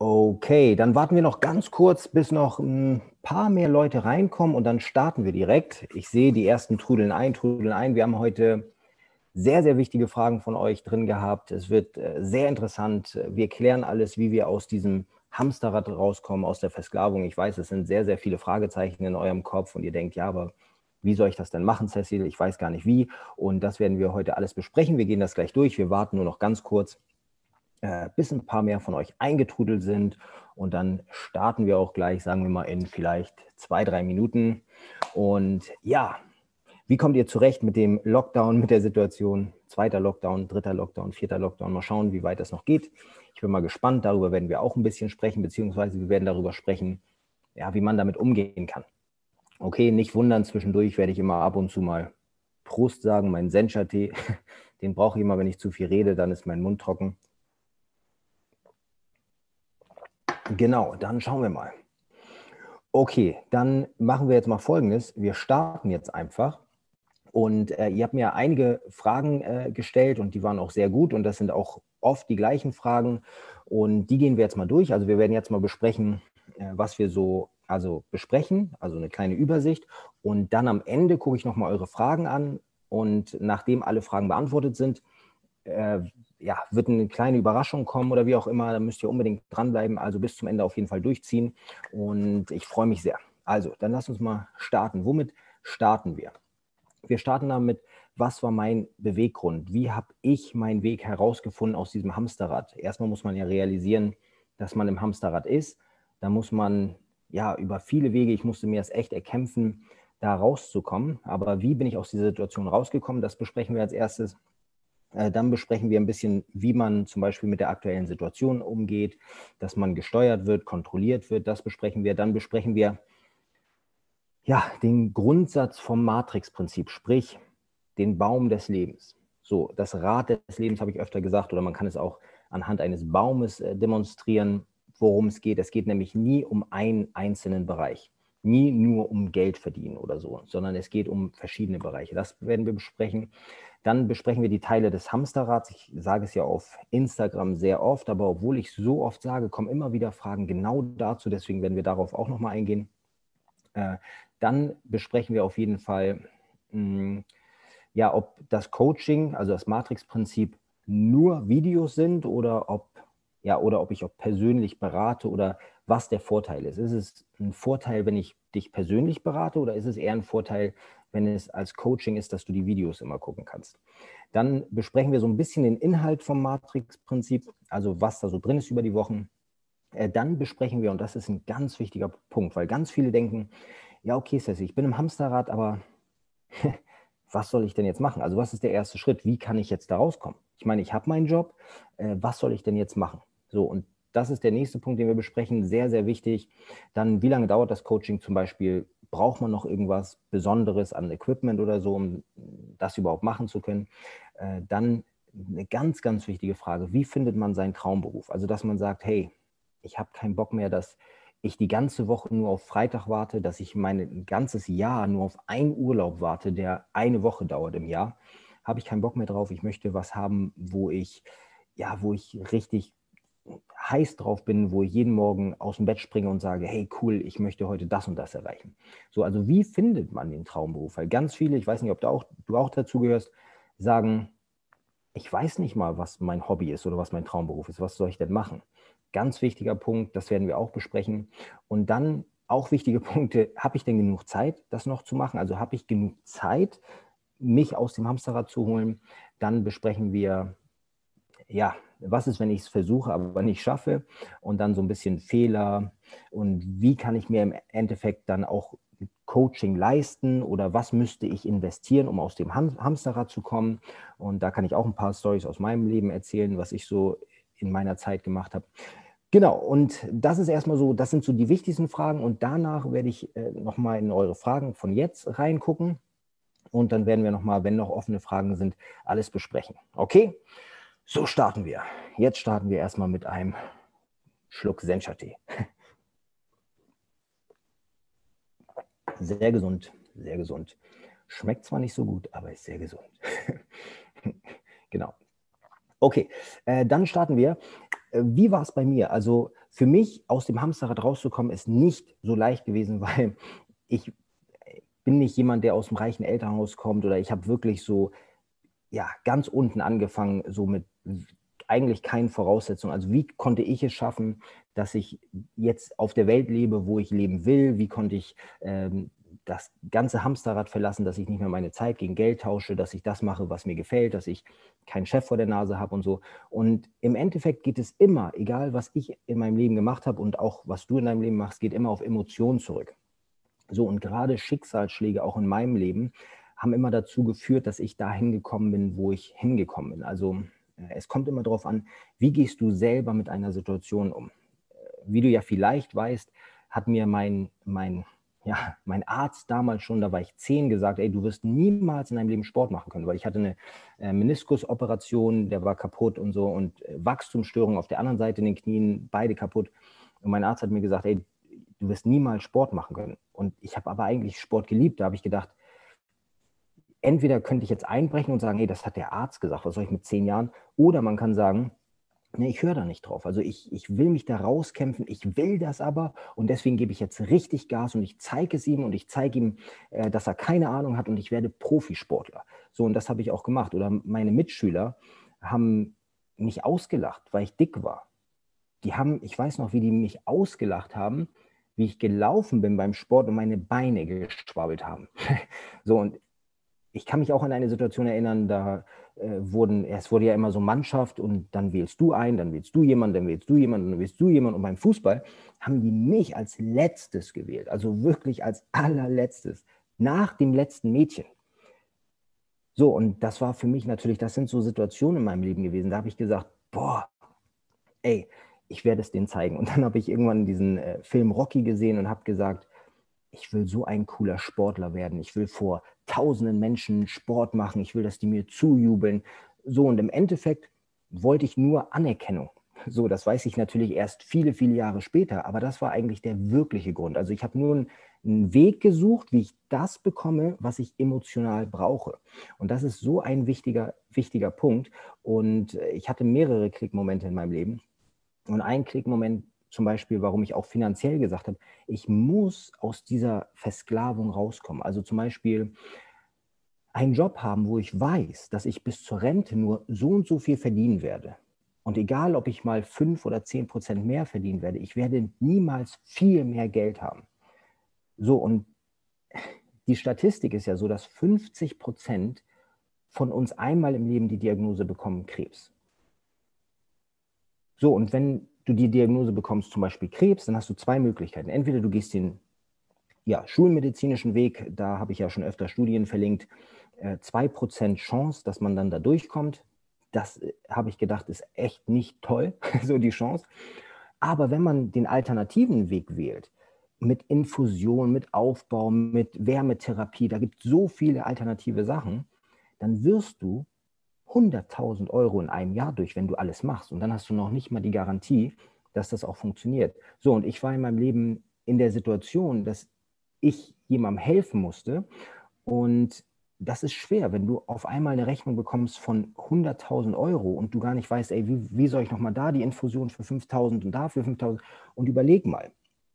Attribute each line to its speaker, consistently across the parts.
Speaker 1: Okay, dann warten wir noch ganz kurz, bis noch ein paar mehr Leute reinkommen und dann starten wir direkt. Ich sehe, die ersten trudeln ein. Wir haben heute sehr, sehr wichtige Fragen von euch drin gehabt. Es wird sehr interessant. Wir klären alles, wie wir aus diesem Hamsterrad rauskommen, aus der Versklavung. Ich weiß, es sind sehr, sehr viele Fragezeichen in eurem Kopf und ihr denkt, ja, aber wie soll ich das denn machen, Cecil? Ich weiß gar nicht wie. Und das werden wir heute alles besprechen. Wir gehen das gleich durch. Wir warten nur noch ganz kurz, bis ein paar mehr von euch eingetrudelt sind. Und dann starten wir auch gleich, sagen wir mal, in vielleicht 2, 3 Minuten. Und ja, wie kommt ihr zurecht mit dem Lockdown, mit der Situation? 2. Lockdown, 3. Lockdown, 4. Lockdown. Mal schauen, wie weit das noch geht. Ich bin mal gespannt. Darüber werden wir auch ein bisschen sprechen, beziehungsweise wir werden darüber sprechen, ja, wie man damit umgehen kann. Okay, nicht wundern, zwischendurch werde ich immer ab und zu mal Prost sagen, meinen Sencha-Tee. Den brauche ich immer, wenn ich zu viel rede, dann ist mein Mund trocken. Genau, dann schauen wir mal. Okay, dann machen wir jetzt mal Folgendes. Wir starten jetzt einfach. Und ihr habt mir einige Fragen gestellt und die waren auch sehr gut und das sind auch oft die gleichen Fragen und die gehen wir jetzt mal durch. Also wir werden jetzt mal besprechen, was wir so besprechen, also eine kleine Übersicht und dann am Ende gucke ich nochmal eure Fragen an und nachdem alle Fragen beantwortet sind, ja, wird eine kleine Überraschung kommen oder wie auch immer, da müsst ihr unbedingt dranbleiben, also bis zum Ende auf jeden Fall durchziehen und ich freue mich sehr. Also, dann lasst uns mal starten. Womit starten wir? Wir starten damit, was war mein Beweggrund? Wie habe ich meinen Weg herausgefunden aus diesem Hamsterrad? Erstmal muss man ja realisieren, dass man im Hamsterrad ist. Da muss man ja über viele Wege, ich musste mir das echt erkämpfen, da rauszukommen. Aber wie bin ich aus dieser Situation rausgekommen? Das besprechen wir als erstes. Dann besprechen wir ein bisschen, wie man zum Beispiel mit der aktuellen Situation umgeht, dass man gesteuert wird, kontrolliert wird. Das besprechen wir. Dann besprechen wir ja, den Grundsatz vom Matrix-Prinzip, sprich den Baum des Lebens. So, das Rad des Lebens habe ich öfter gesagt, oder man kann es auch anhand eines Baumes demonstrieren, worum es geht. Es geht nämlich nie um einen einzelnen Bereich, nie nur um Geld verdienen oder so, sondern es geht um verschiedene Bereiche. Das werden wir besprechen. Dann besprechen wir die Teile des Hamsterrads. Ich sage es ja auf Instagram sehr oft, aber obwohl ich so oft sage, kommen immer wieder Fragen genau dazu. Deswegen werden wir darauf auch nochmal eingehen. Dann besprechen wir auf jeden Fall, ja, ob das Coaching, also das Matrix-Prinzip, nur Videos sind oder ob ich auch persönlich berate oder was der Vorteil ist. Ist es ein Vorteil, wenn ich dich persönlich berate oder ist es eher ein Vorteil, wenn es als Coaching ist, dass du die Videos immer gucken kannst? Dann besprechen wir so ein bisschen den Inhalt vom Matrix-Prinzip, also was da so drin ist über die Wochen. Dann besprechen wir, und das ist ein ganz wichtiger Punkt, weil ganz viele denken, ja, okay, Ceci, ich bin im Hamsterrad, aber was soll ich denn jetzt machen? Also was ist der erste Schritt? Wie kann ich jetzt da rauskommen? Ich meine, ich habe meinen Job, was soll ich denn jetzt machen? So, und das ist der nächste Punkt, den wir besprechen, sehr, sehr wichtig. Dann, wie lange dauert das Coaching zum Beispiel? Braucht man noch irgendwas Besonderes an Equipment oder so, um das überhaupt machen zu können? Dann eine ganz, ganz wichtige Frage, wie findet man seinen Traumberuf? Also, dass man sagt, hey, ich habe keinen Bock mehr, dass ich die ganze Woche nur auf Freitag warte, dass ich mein ganzes Jahr nur auf einen Urlaub warte, der eine Woche dauert im Jahr, habe ich keinen Bock mehr drauf. Ich möchte was haben, wo ich richtig heiß drauf bin, wo ich jeden Morgen aus dem Bett springe und sage, hey cool, ich möchte heute das und das erreichen. So, also wie findet man den Traumberuf? Weil ganz viele, ich weiß nicht, ob du auch dazu gehörst, sagen, ich weiß nicht mal, was mein Hobby ist oder was mein Traumberuf ist. Was soll ich denn machen? Ganz wichtiger Punkt, das werden wir auch besprechen. Und dann auch wichtige Punkte, habe ich denn genug Zeit, das noch zu machen? Also habe ich genug Zeit, mich aus dem Hamsterrad zu holen? Dann besprechen wir, ja, was ist, wenn ich es versuche, aber nicht schaffe? Und dann so ein bisschen Fehler und wie kann ich mir im Endeffekt dann auch Coaching leisten oder was müsste ich investieren, um aus dem Hamsterrad zu kommen? Und da kann ich auch ein paar Storys aus meinem Leben erzählen, was ich so in meiner Zeit gemacht habe. Genau, und das ist erstmal so, das sind so die wichtigsten Fragen und danach werde ich nochmal in eure Fragen von jetzt reingucken und dann werden wir nochmal, wenn noch offene Fragen sind, alles besprechen. Okay? So starten wir. Jetzt starten wir erstmal mit einem Schluck Sencha-Tee. Sehr gesund, sehr gesund. Schmeckt zwar nicht so gut, aber ist sehr gesund. Genau. Okay, dann starten wir. Wie war es bei mir? Also für mich aus dem Hamsterrad rauszukommen, ist nicht so leicht gewesen, weil ich bin nicht jemand, der aus dem reichen Elternhaus kommt, oder ich habe wirklich so, ja, ganz unten angefangen, so mit eigentlich keinen Voraussetzungen. Also wie konnte ich es schaffen, dass ich jetzt auf der Welt lebe, wo ich leben will? Wie konnte ich das ganze Hamsterrad verlassen, dass ich nicht mehr meine Zeit gegen Geld tausche, dass ich das mache, was mir gefällt, dass ich keinen Chef vor der Nase habe und so. Und im Endeffekt geht es immer, egal was ich in meinem Leben gemacht habe und auch was du in deinem Leben machst, geht immer auf Emotionen zurück. So, und gerade Schicksalsschläge auch in meinem Leben haben immer dazu geführt, dass ich dahin gekommen bin, wo ich hingekommen bin. Also es kommt immer darauf an, wie gehst du selber mit einer Situation um? Wie du ja vielleicht weißt, hat mir mein Arzt damals schon, da war ich 10, gesagt, ey, du wirst niemals in deinem Leben Sport machen können, weil ich hatte eine Meniskusoperation, der war kaputt und so, und Wachstumsstörungen auf der anderen Seite in den Knien, beide kaputt. Und mein Arzt hat mir gesagt, ey, du wirst niemals Sport machen können. Und ich habe aber eigentlich Sport geliebt. Da habe ich gedacht, entweder könnte ich jetzt einbrechen und sagen, hey, das hat der Arzt gesagt, was soll ich mit 10 Jahren? Oder man kann sagen, nee, ich höre da nicht drauf. Also ich will mich da rauskämpfen, ich will das aber, und deswegen gebe ich jetzt richtig Gas und ich zeige es ihm, und ich zeige ihm, dass er keine Ahnung hat, und ich werde Profisportler. So, und das habe ich auch gemacht. Oder meine Mitschüler haben mich ausgelacht, weil ich dick war. Ich weiß noch, wie die mich ausgelacht haben, wie ich gelaufen bin beim Sport und meine Beine geschwabbelt haben. So, und ich kann mich auch an eine Situation erinnern, da es wurde ja immer so Mannschaft, und dann wählst du ein, dann wählst du jemanden, dann wählst du jemanden, dann wählst du jemanden, und beim Fußball haben die mich als letztes gewählt, also wirklich als allerletztes, nach dem letzten Mädchen. So, und das war für mich natürlich, das sind so Situationen in meinem Leben gewesen, da habe ich gesagt, boah, ey, ich werde es denen zeigen. Und dann habe ich irgendwann diesen Film Rocky gesehen und habe gesagt, ich will so ein cooler Sportler werden. Ich will vor tausenden Menschen Sport machen. Ich will, dass die mir zujubeln. So, und im Endeffekt wollte ich nur Anerkennung. So, das weiß ich natürlich erst viele, viele Jahre später, aber das war eigentlich der wirkliche Grund. Also ich habe nur einen Weg gesucht, wie ich das bekomme, was ich emotional brauche. Und das ist so ein wichtiger, wichtiger Punkt. Und ich hatte mehrere Klickmomente in meinem Leben. Und ein Klickmoment zum Beispiel, warum ich auch finanziell gesagt habe, ich muss aus dieser Versklavung rauskommen. Also zum Beispiel einen Job haben, wo ich weiß, dass ich bis zur Rente nur so und so viel verdienen werde. Und egal, ob ich mal 5 oder 10% mehr verdienen werde, ich werde niemals viel mehr Geld haben. So, und die Statistik ist ja so, dass 50% von uns einmal im Leben die Diagnose bekommen, Krebs. So, und wenn du die Diagnose bekommst, zum Beispiel Krebs, dann hast du zwei Möglichkeiten. Entweder du gehst den schulmedizinischen Weg, da habe ich ja schon öfter Studien verlinkt, 2% Chance, dass man dann da durchkommt. Das habe ich gedacht, ist echt nicht toll, so die Chance. Aber wenn man den alternativen Weg wählt, mit Infusion, mit Aufbau, mit Wärmetherapie, da gibt es so viele alternative Sachen, dann wirst du 100.000 Euro in einem Jahr durch, wenn du alles machst. Und dann hast du noch nicht mal die Garantie, dass das auch funktioniert. So, und ich war in meinem Leben in der Situation, dass ich jemandem helfen musste. Und das ist schwer, wenn du auf einmal eine Rechnung bekommst von 100.000 Euro und du gar nicht weißt, ey, wie soll ich nochmal da die Infusion für 5.000 und da für 5.000? Und überleg mal,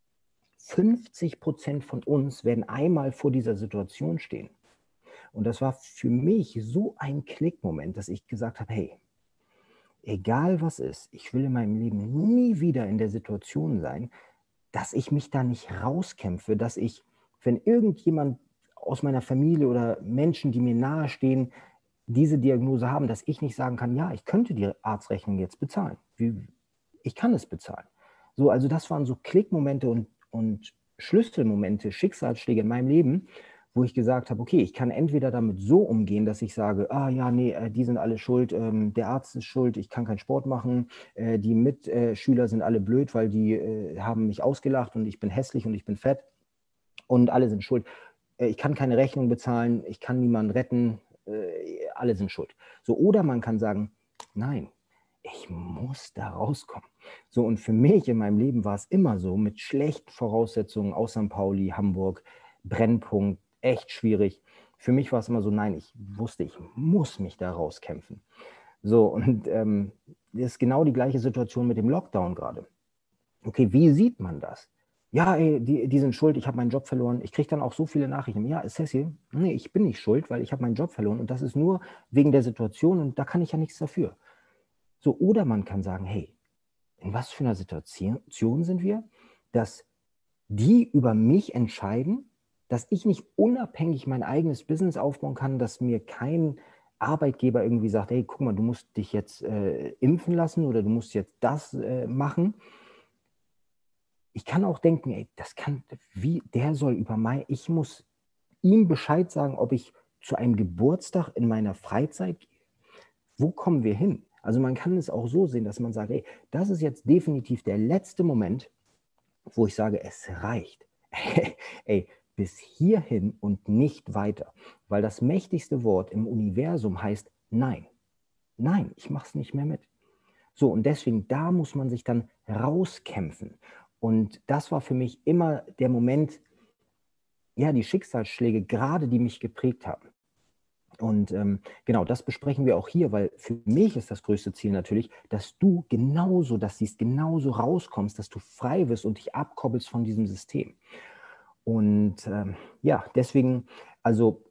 Speaker 1: 50% von uns werden einmal vor dieser Situation stehen. Und das war für mich so ein Klickmoment, dass ich gesagt habe, hey, egal was ist, ich will in meinem Leben nie wieder in der Situation sein, dass ich mich da nicht rauskämpfe, dass ich, wenn irgendjemand aus meiner Familie oder Menschen, die mir nahestehen, diese Diagnose haben, dass ich nicht sagen kann, ja, ich könnte die Arztrechnung jetzt bezahlen. Ich kann es bezahlen. So, also das waren so Klickmomente und Schlüsselmomente, Schicksalsschläge in meinem Leben, wo ich gesagt habe, okay, ich kann entweder damit so umgehen, dass ich sage, ah ja, nee, die sind alle schuld, der Arzt ist schuld, ich kann keinen Sport machen, die Mitschüler sind alle blöd, weil die haben mich ausgelacht und ich bin hässlich und ich bin fett und alle sind schuld. Ich kann keine Rechnung bezahlen, ich kann niemanden retten, alle sind schuld. So, oder man kann sagen, nein, ich muss da rauskommen. So, und für mich in meinem Leben war es immer so, mit schlechten Voraussetzungen aus St. Pauli, Hamburg, Brennpunkt, echt schwierig. Für mich war es immer so, nein, ich wusste, ich muss mich da rauskämpfen. So, und ist genau die gleiche Situation mit dem Lockdown gerade. Okay, wie sieht man das? Ja, ey, die sind schuld, ich habe meinen Job verloren. Ich kriege dann auch so viele Nachrichten. Ja, Cecil, nee, ich bin nicht schuld, weil ich habe meinen Job verloren und das ist nur wegen der Situation und da kann ich ja nichts dafür. So, oder man kann sagen, hey, in was für einer Situation sind wir, dass die über mich entscheiden, dass ich nicht unabhängig mein eigenes Business aufbauen kann, dass mir kein Arbeitgeber irgendwie sagt, hey, guck mal, du musst dich jetzt impfen lassen oder du musst jetzt das machen. Ich kann auch denken, ey, der soll über mein, ich muss ihm Bescheid sagen, ob ich zu einem Geburtstag in meiner Freizeit gehe. Wo kommen wir hin? Also man kann es auch so sehen, dass man sagt, ey, das ist jetzt definitiv der letzte Moment, wo ich sage, es reicht. Ey, bis hierhin und nicht weiter. Weil das mächtigste Wort im Universum heißt Nein. Nein, ich mache es nicht mehr mit. So, und deswegen, da muss man sich dann rauskämpfen. Und das war für mich immer der Moment, ja, die Schicksalsschläge gerade, die mich geprägt haben. Und genau, das besprechen wir auch hier, weil für mich ist das größte Ziel natürlich, dass du genauso das siehst, genauso rauskommst, dass du frei wirst und dich abkoppelst von diesem System. Und ja, deswegen, also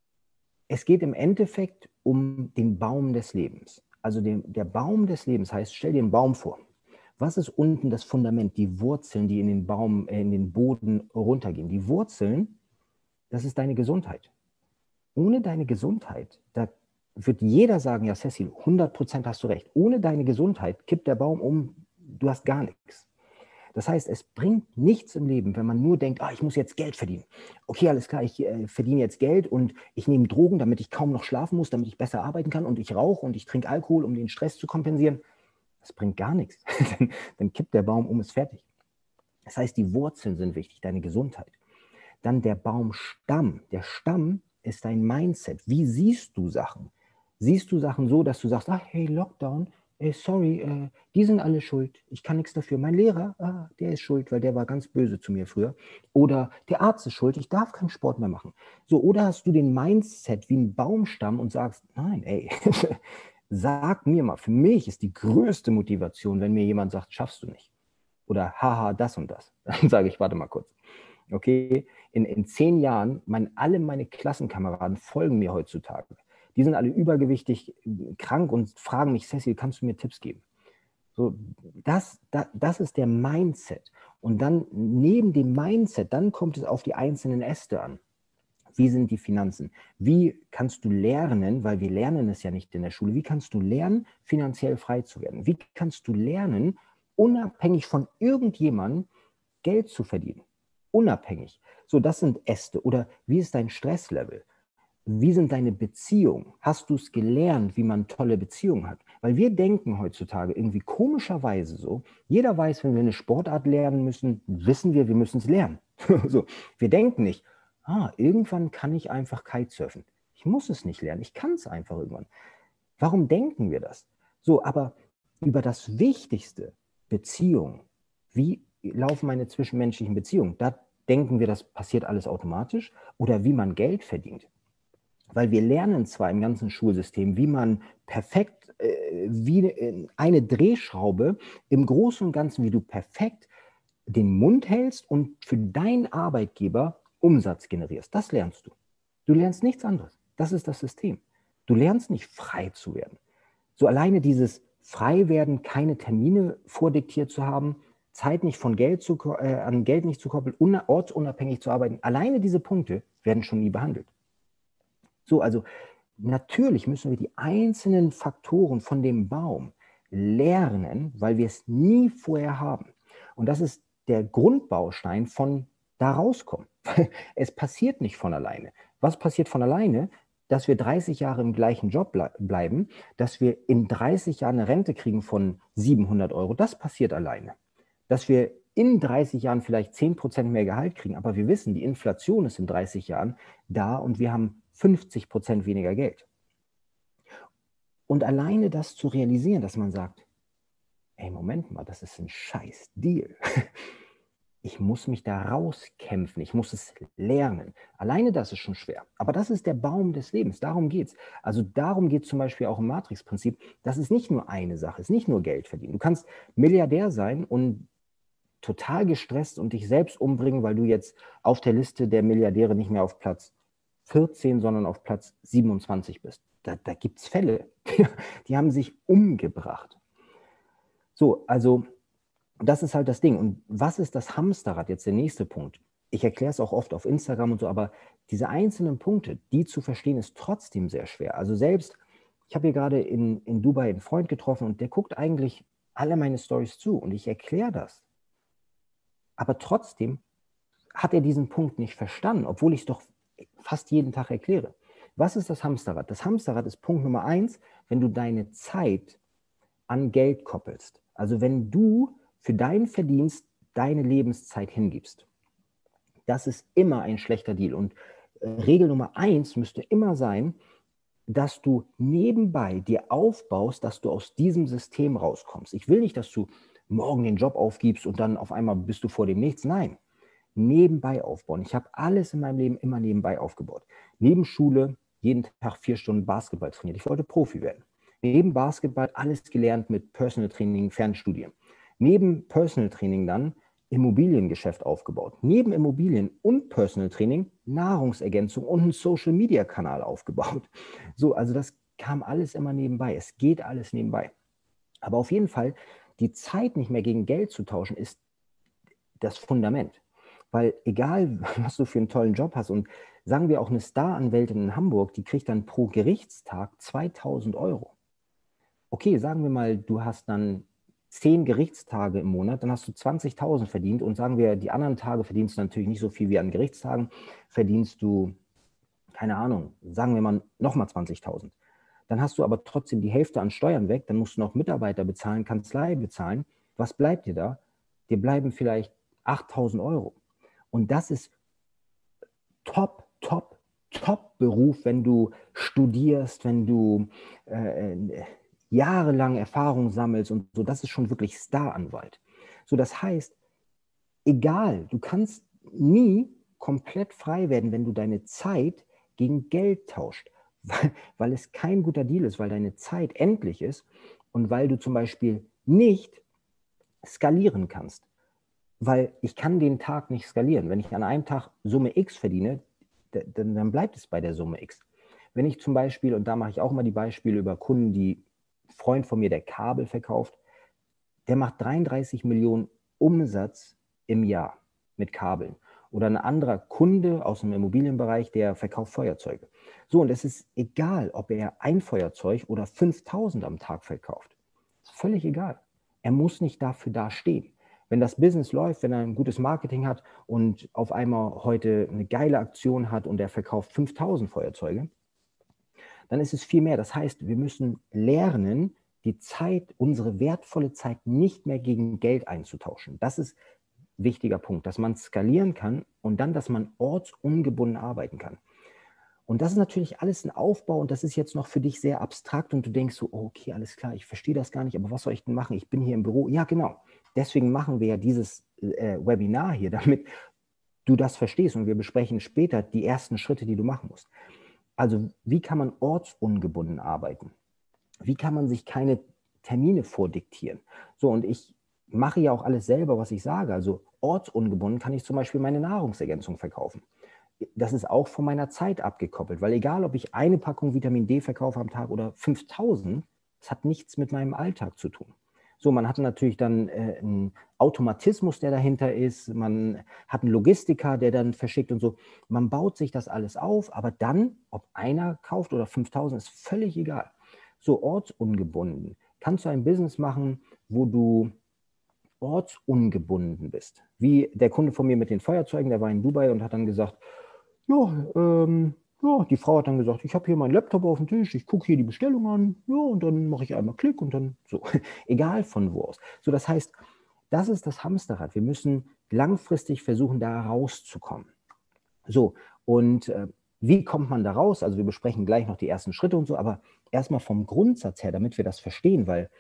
Speaker 1: es geht im Endeffekt um den Baum des Lebens. Also der Baum des Lebens heißt, stell dir einen Baum vor. Was ist unten das Fundament, die Wurzeln, die in den Baum, in den Boden runtergehen? Die Wurzeln, das ist deine Gesundheit. Ohne deine Gesundheit, da wird jeder sagen, ja Cecil, 100% hast du recht. Ohne deine Gesundheit kippt der Baum um, du hast gar nichts. Das heißt, es bringt nichts im Leben, wenn man nur denkt, ich muss jetzt Geld verdienen. Okay, alles klar, ich verdiene jetzt Geld und ich nehme Drogen, damit ich kaum noch schlafen muss, damit ich besser arbeiten kann und ich rauche und ich trinke Alkohol, um den Stress zu kompensieren. Das bringt gar nichts. Dann kippt der Baum um, ist fertig. Das heißt, die Wurzeln sind wichtig, deine Gesundheit. Dann der Baumstamm. Der Stamm ist dein Mindset. Wie siehst du Sachen? Siehst du Sachen so, dass du sagst, hey, Lockdown, sorry, die sind alle schuld. Ich kann nichts dafür. Mein Lehrer, der ist schuld, weil der war ganz böse zu mir früher. Oder der Arzt ist schuld, ich darf keinen Sport mehr machen. So, oder hast du den Mindset wie ein Baumstamm und sagst, nein, ey, sag mir mal, für mich ist die größte Motivation, wenn mir jemand sagt, schaffst du nicht. Oder haha, das und das. Dann sage ich, warte mal kurz. Okay, in 10 Jahren, alle meine Klassenkameraden folgen mir heutzutage. Die sind alle übergewichtig, krank und fragen mich, Cecil, kannst du mir Tipps geben? So, das ist der Mindset. Und dann neben dem Mindset, dann kommt es auf die einzelnen Äste an. Wie sind die Finanzen? Wie kannst du lernen, weil wir lernen es ja nicht in der Schule, wie kannst du lernen, finanziell frei zu werden? Wie kannst du lernen, unabhängig von irgendjemandem Geld zu verdienen? Unabhängig. So, das sind Äste. Oder wie ist dein Stresslevel? Wie sind deine Beziehungen? Hast du es gelernt, wie man tolle Beziehungen hat? Weil wir denken heutzutage irgendwie komischerweise so, jeder weiß, wenn wir eine Sportart lernen müssen, wissen wir müssen es lernen. So, wir denken nicht, irgendwann kann ich einfach Kitesurfen. Ich muss es nicht lernen, ich kann es einfach irgendwann. Warum denken wir das? So, aber über das Wichtigste, Beziehungen, wie laufen meine zwischenmenschlichen Beziehungen, da denken wir, das passiert alles automatisch, oder wie man Geld verdient. Weil wir lernen zwar im ganzen Schulsystem, wie man perfekt, wie eine Drehschraube im Großen und Ganzen, wie du perfekt den Mund hältst und für deinen Arbeitgeber Umsatz generierst. Das lernst du. Du lernst nichts anderes. Das ist das System. Du lernst nicht frei zu werden. So alleine dieses Freiwerden, keine Termine vordiktiert zu haben, Zeit nicht von an Geld nicht zu koppeln, ortsunabhängig zu arbeiten, alleine diese Punkte werden schon nie behandelt. So, also natürlich müssen wir die einzelnen Faktoren von dem Baum lernen, weil wir es nie vorher haben. Und das ist der Grundbaustein von da rauskommen. Es passiert nicht von alleine. Was passiert von alleine? Dass wir 30 Jahre im gleichen Job bleiben, dass wir in 30 Jahren eine Rente kriegen von 700 Euro, das passiert alleine. Dass wir in 30 Jahren vielleicht 10% mehr Gehalt kriegen, aber wir wissen, die Inflation ist in 30 Jahren da und wir haben 50% weniger Geld. Und alleine das zu realisieren, dass man sagt, ey, Moment mal, das ist ein scheiß Deal. ich muss mich da rauskämpfen, ich muss es lernen. Alleine das ist schon schwer. Aber das ist der Baum des Lebens, darum geht es. Also darum geht es zum Beispiel auch im Matrix-Prinzip. Das ist nicht nur eine Sache, es ist nicht nur Geld verdienen. Du kannst Milliardär sein und total gestresst und dich selbst umbringen, weil du jetzt auf der Liste der Milliardäre nicht mehr auf Platz 14, sondern auf Platz 27 bist. Da gibt es Fälle, die haben sich umgebracht. So, also das ist halt das Ding. Und was ist das Hamsterrad? Jetzt der nächste Punkt. Ich erkläre es auch oft auf Instagram und so, aber diese einzelnen Punkte, die zu verstehen, ist trotzdem sehr schwer. Also selbst, ich habe hier gerade in Dubai einen Freund getroffen und der guckt eigentlich alle meine Stories zu und ich erkläre das. Aber trotzdem hat er diesen Punkt nicht verstanden, obwohl ich es doch fast jeden Tag erkläre. Was ist das Hamsterrad? Das Hamsterrad ist Punkt Nummer 1, wenn du deine Zeit an Geld koppelst. Also wenn du für deinen Verdienst deine Lebenszeit hingibst. Das ist immer ein schlechter Deal. Und Regel Nummer 1 müsste immer sein, dass du nebenbei dir aufbaust, dass du aus diesem System rauskommst. Ich will nicht, dass du morgen den Job aufgibst und dann auf einmal bist du vor dem Nichts. Nein, nebenbei aufbauen. Ich habe alles in meinem Leben immer nebenbei aufgebaut. Neben Schule jeden Tag 4 Stunden Basketball trainiert. Ich wollte Profi werden. Neben Basketball alles gelernt mit Personal Training, Fernstudien. Neben Personal Training dann Immobiliengeschäft aufgebaut. Neben Immobilien und Personal Training Nahrungsergänzung und einen Social-Media-Kanal aufgebaut. So, also das kam alles immer nebenbei. Es geht alles nebenbei. Aber auf jeden Fall, die Zeit nicht mehr gegen Geld zu tauschen, ist das Fundament. Weil egal, was du für einen tollen Job hast und sagen wir auch eine Star-Anwältin in Hamburg, die kriegt dann pro Gerichtstag 2.000 Euro. Okay, sagen wir mal, du hast dann 10 Gerichtstage im Monat, dann hast du 20.000 verdient und sagen wir, die anderen Tage verdienst du natürlich nicht so viel wie an Gerichtstagen, verdienst du, keine Ahnung, sagen wir mal nochmal 20.000. Dann hast du aber trotzdem die Hälfte an Steuern weg, dann musst du noch Mitarbeiter bezahlen, Kanzlei bezahlen. Was bleibt dir da? Dir bleiben vielleicht 8.000 Euro. Und das ist Top-Beruf, wenn du studierst, wenn du jahrelang Erfahrung sammelst und so. Das ist schon wirklich Star-Anwalt. So, das heißt, egal, du kannst nie komplett frei werden, wenn du deine Zeit gegen Geld tauscht, weil es kein guter Deal ist, weil deine Zeit endlich ist und weil du zum Beispiel nicht skalieren kannst. Weil ich kann den Tag nicht skalieren. Wenn ich an einem Tag Summe X verdiene, dann bleibt es bei der Summe X. Wenn ich zum Beispiel, und da mache ich auch mal die Beispiele über Kunden, die Freund von mir, der Kabel verkauft, der macht 33 Millionen Umsatz im Jahr mit Kabeln. Oder ein anderer Kunde aus dem Immobilienbereich, der verkauft Feuerzeuge. So, und es ist egal, ob er ein Feuerzeug oder 5.000 am Tag verkauft. Ist völlig egal. Er muss nicht dafür dastehen. Wenn das Business läuft, wenn er ein gutes Marketing hat und auf einmal heute eine geile Aktion hat und er verkauft 5.000 Feuerzeuge, dann ist es viel mehr. Das heißt, wir müssen lernen, die Zeit, unsere wertvolle Zeit nicht mehr gegen Geld einzutauschen. Das ist ein wichtiger Punkt, dass man skalieren kann und dann, dass man ortsungebunden arbeiten kann. Und das ist natürlich alles ein Aufbau und das ist jetzt noch für dich sehr abstrakt und du denkst so, oh, okay, alles klar, ich verstehe das gar nicht, aber was soll ich denn machen? Ich bin hier im Büro. Ja, genau. Deswegen machen wir ja dieses Webinar hier, damit du das verstehst und wir besprechen später die ersten Schritte, die du machen musst. Also wie kann man ortsungebunden arbeiten? Wie kann man sich keine Termine vordiktieren? So, und ich mache ja auch alles selber, was ich sage. Also ortsungebunden kann ich zum Beispiel meine Nahrungsergänzung verkaufen. Das ist auch von meiner Zeit abgekoppelt, weil egal, ob ich eine Packung Vitamin D verkaufe am Tag oder 5.000, das hat nichts mit meinem Alltag zu tun. So, man hat natürlich dann einen Automatismus, der dahinter ist, man hat einen Logistiker, der dann verschickt und so. Man baut sich das alles auf, aber dann, ob einer kauft oder 5.000, ist völlig egal. So ortsungebunden. Kannst du ein Business machen, wo du ortsungebunden bist? Wie der Kunde von mir mit den Feuerzeugen, der war in Dubai und hat dann gesagt, ja, die Frau hat dann gesagt, ich habe hier meinen Laptop auf dem Tisch, ich gucke hier die Bestellung an, ja, und dann mache ich einmal Klick und dann so, egal von wo aus. So, das heißt, das ist das Hamsterrad. Wir müssen langfristig versuchen, da rauszukommen. So, und wie kommt man da raus? Also wir besprechen gleich noch die ersten Schritte und so, aber erstmal vom Grundsatz her, damit wir das verstehen, weil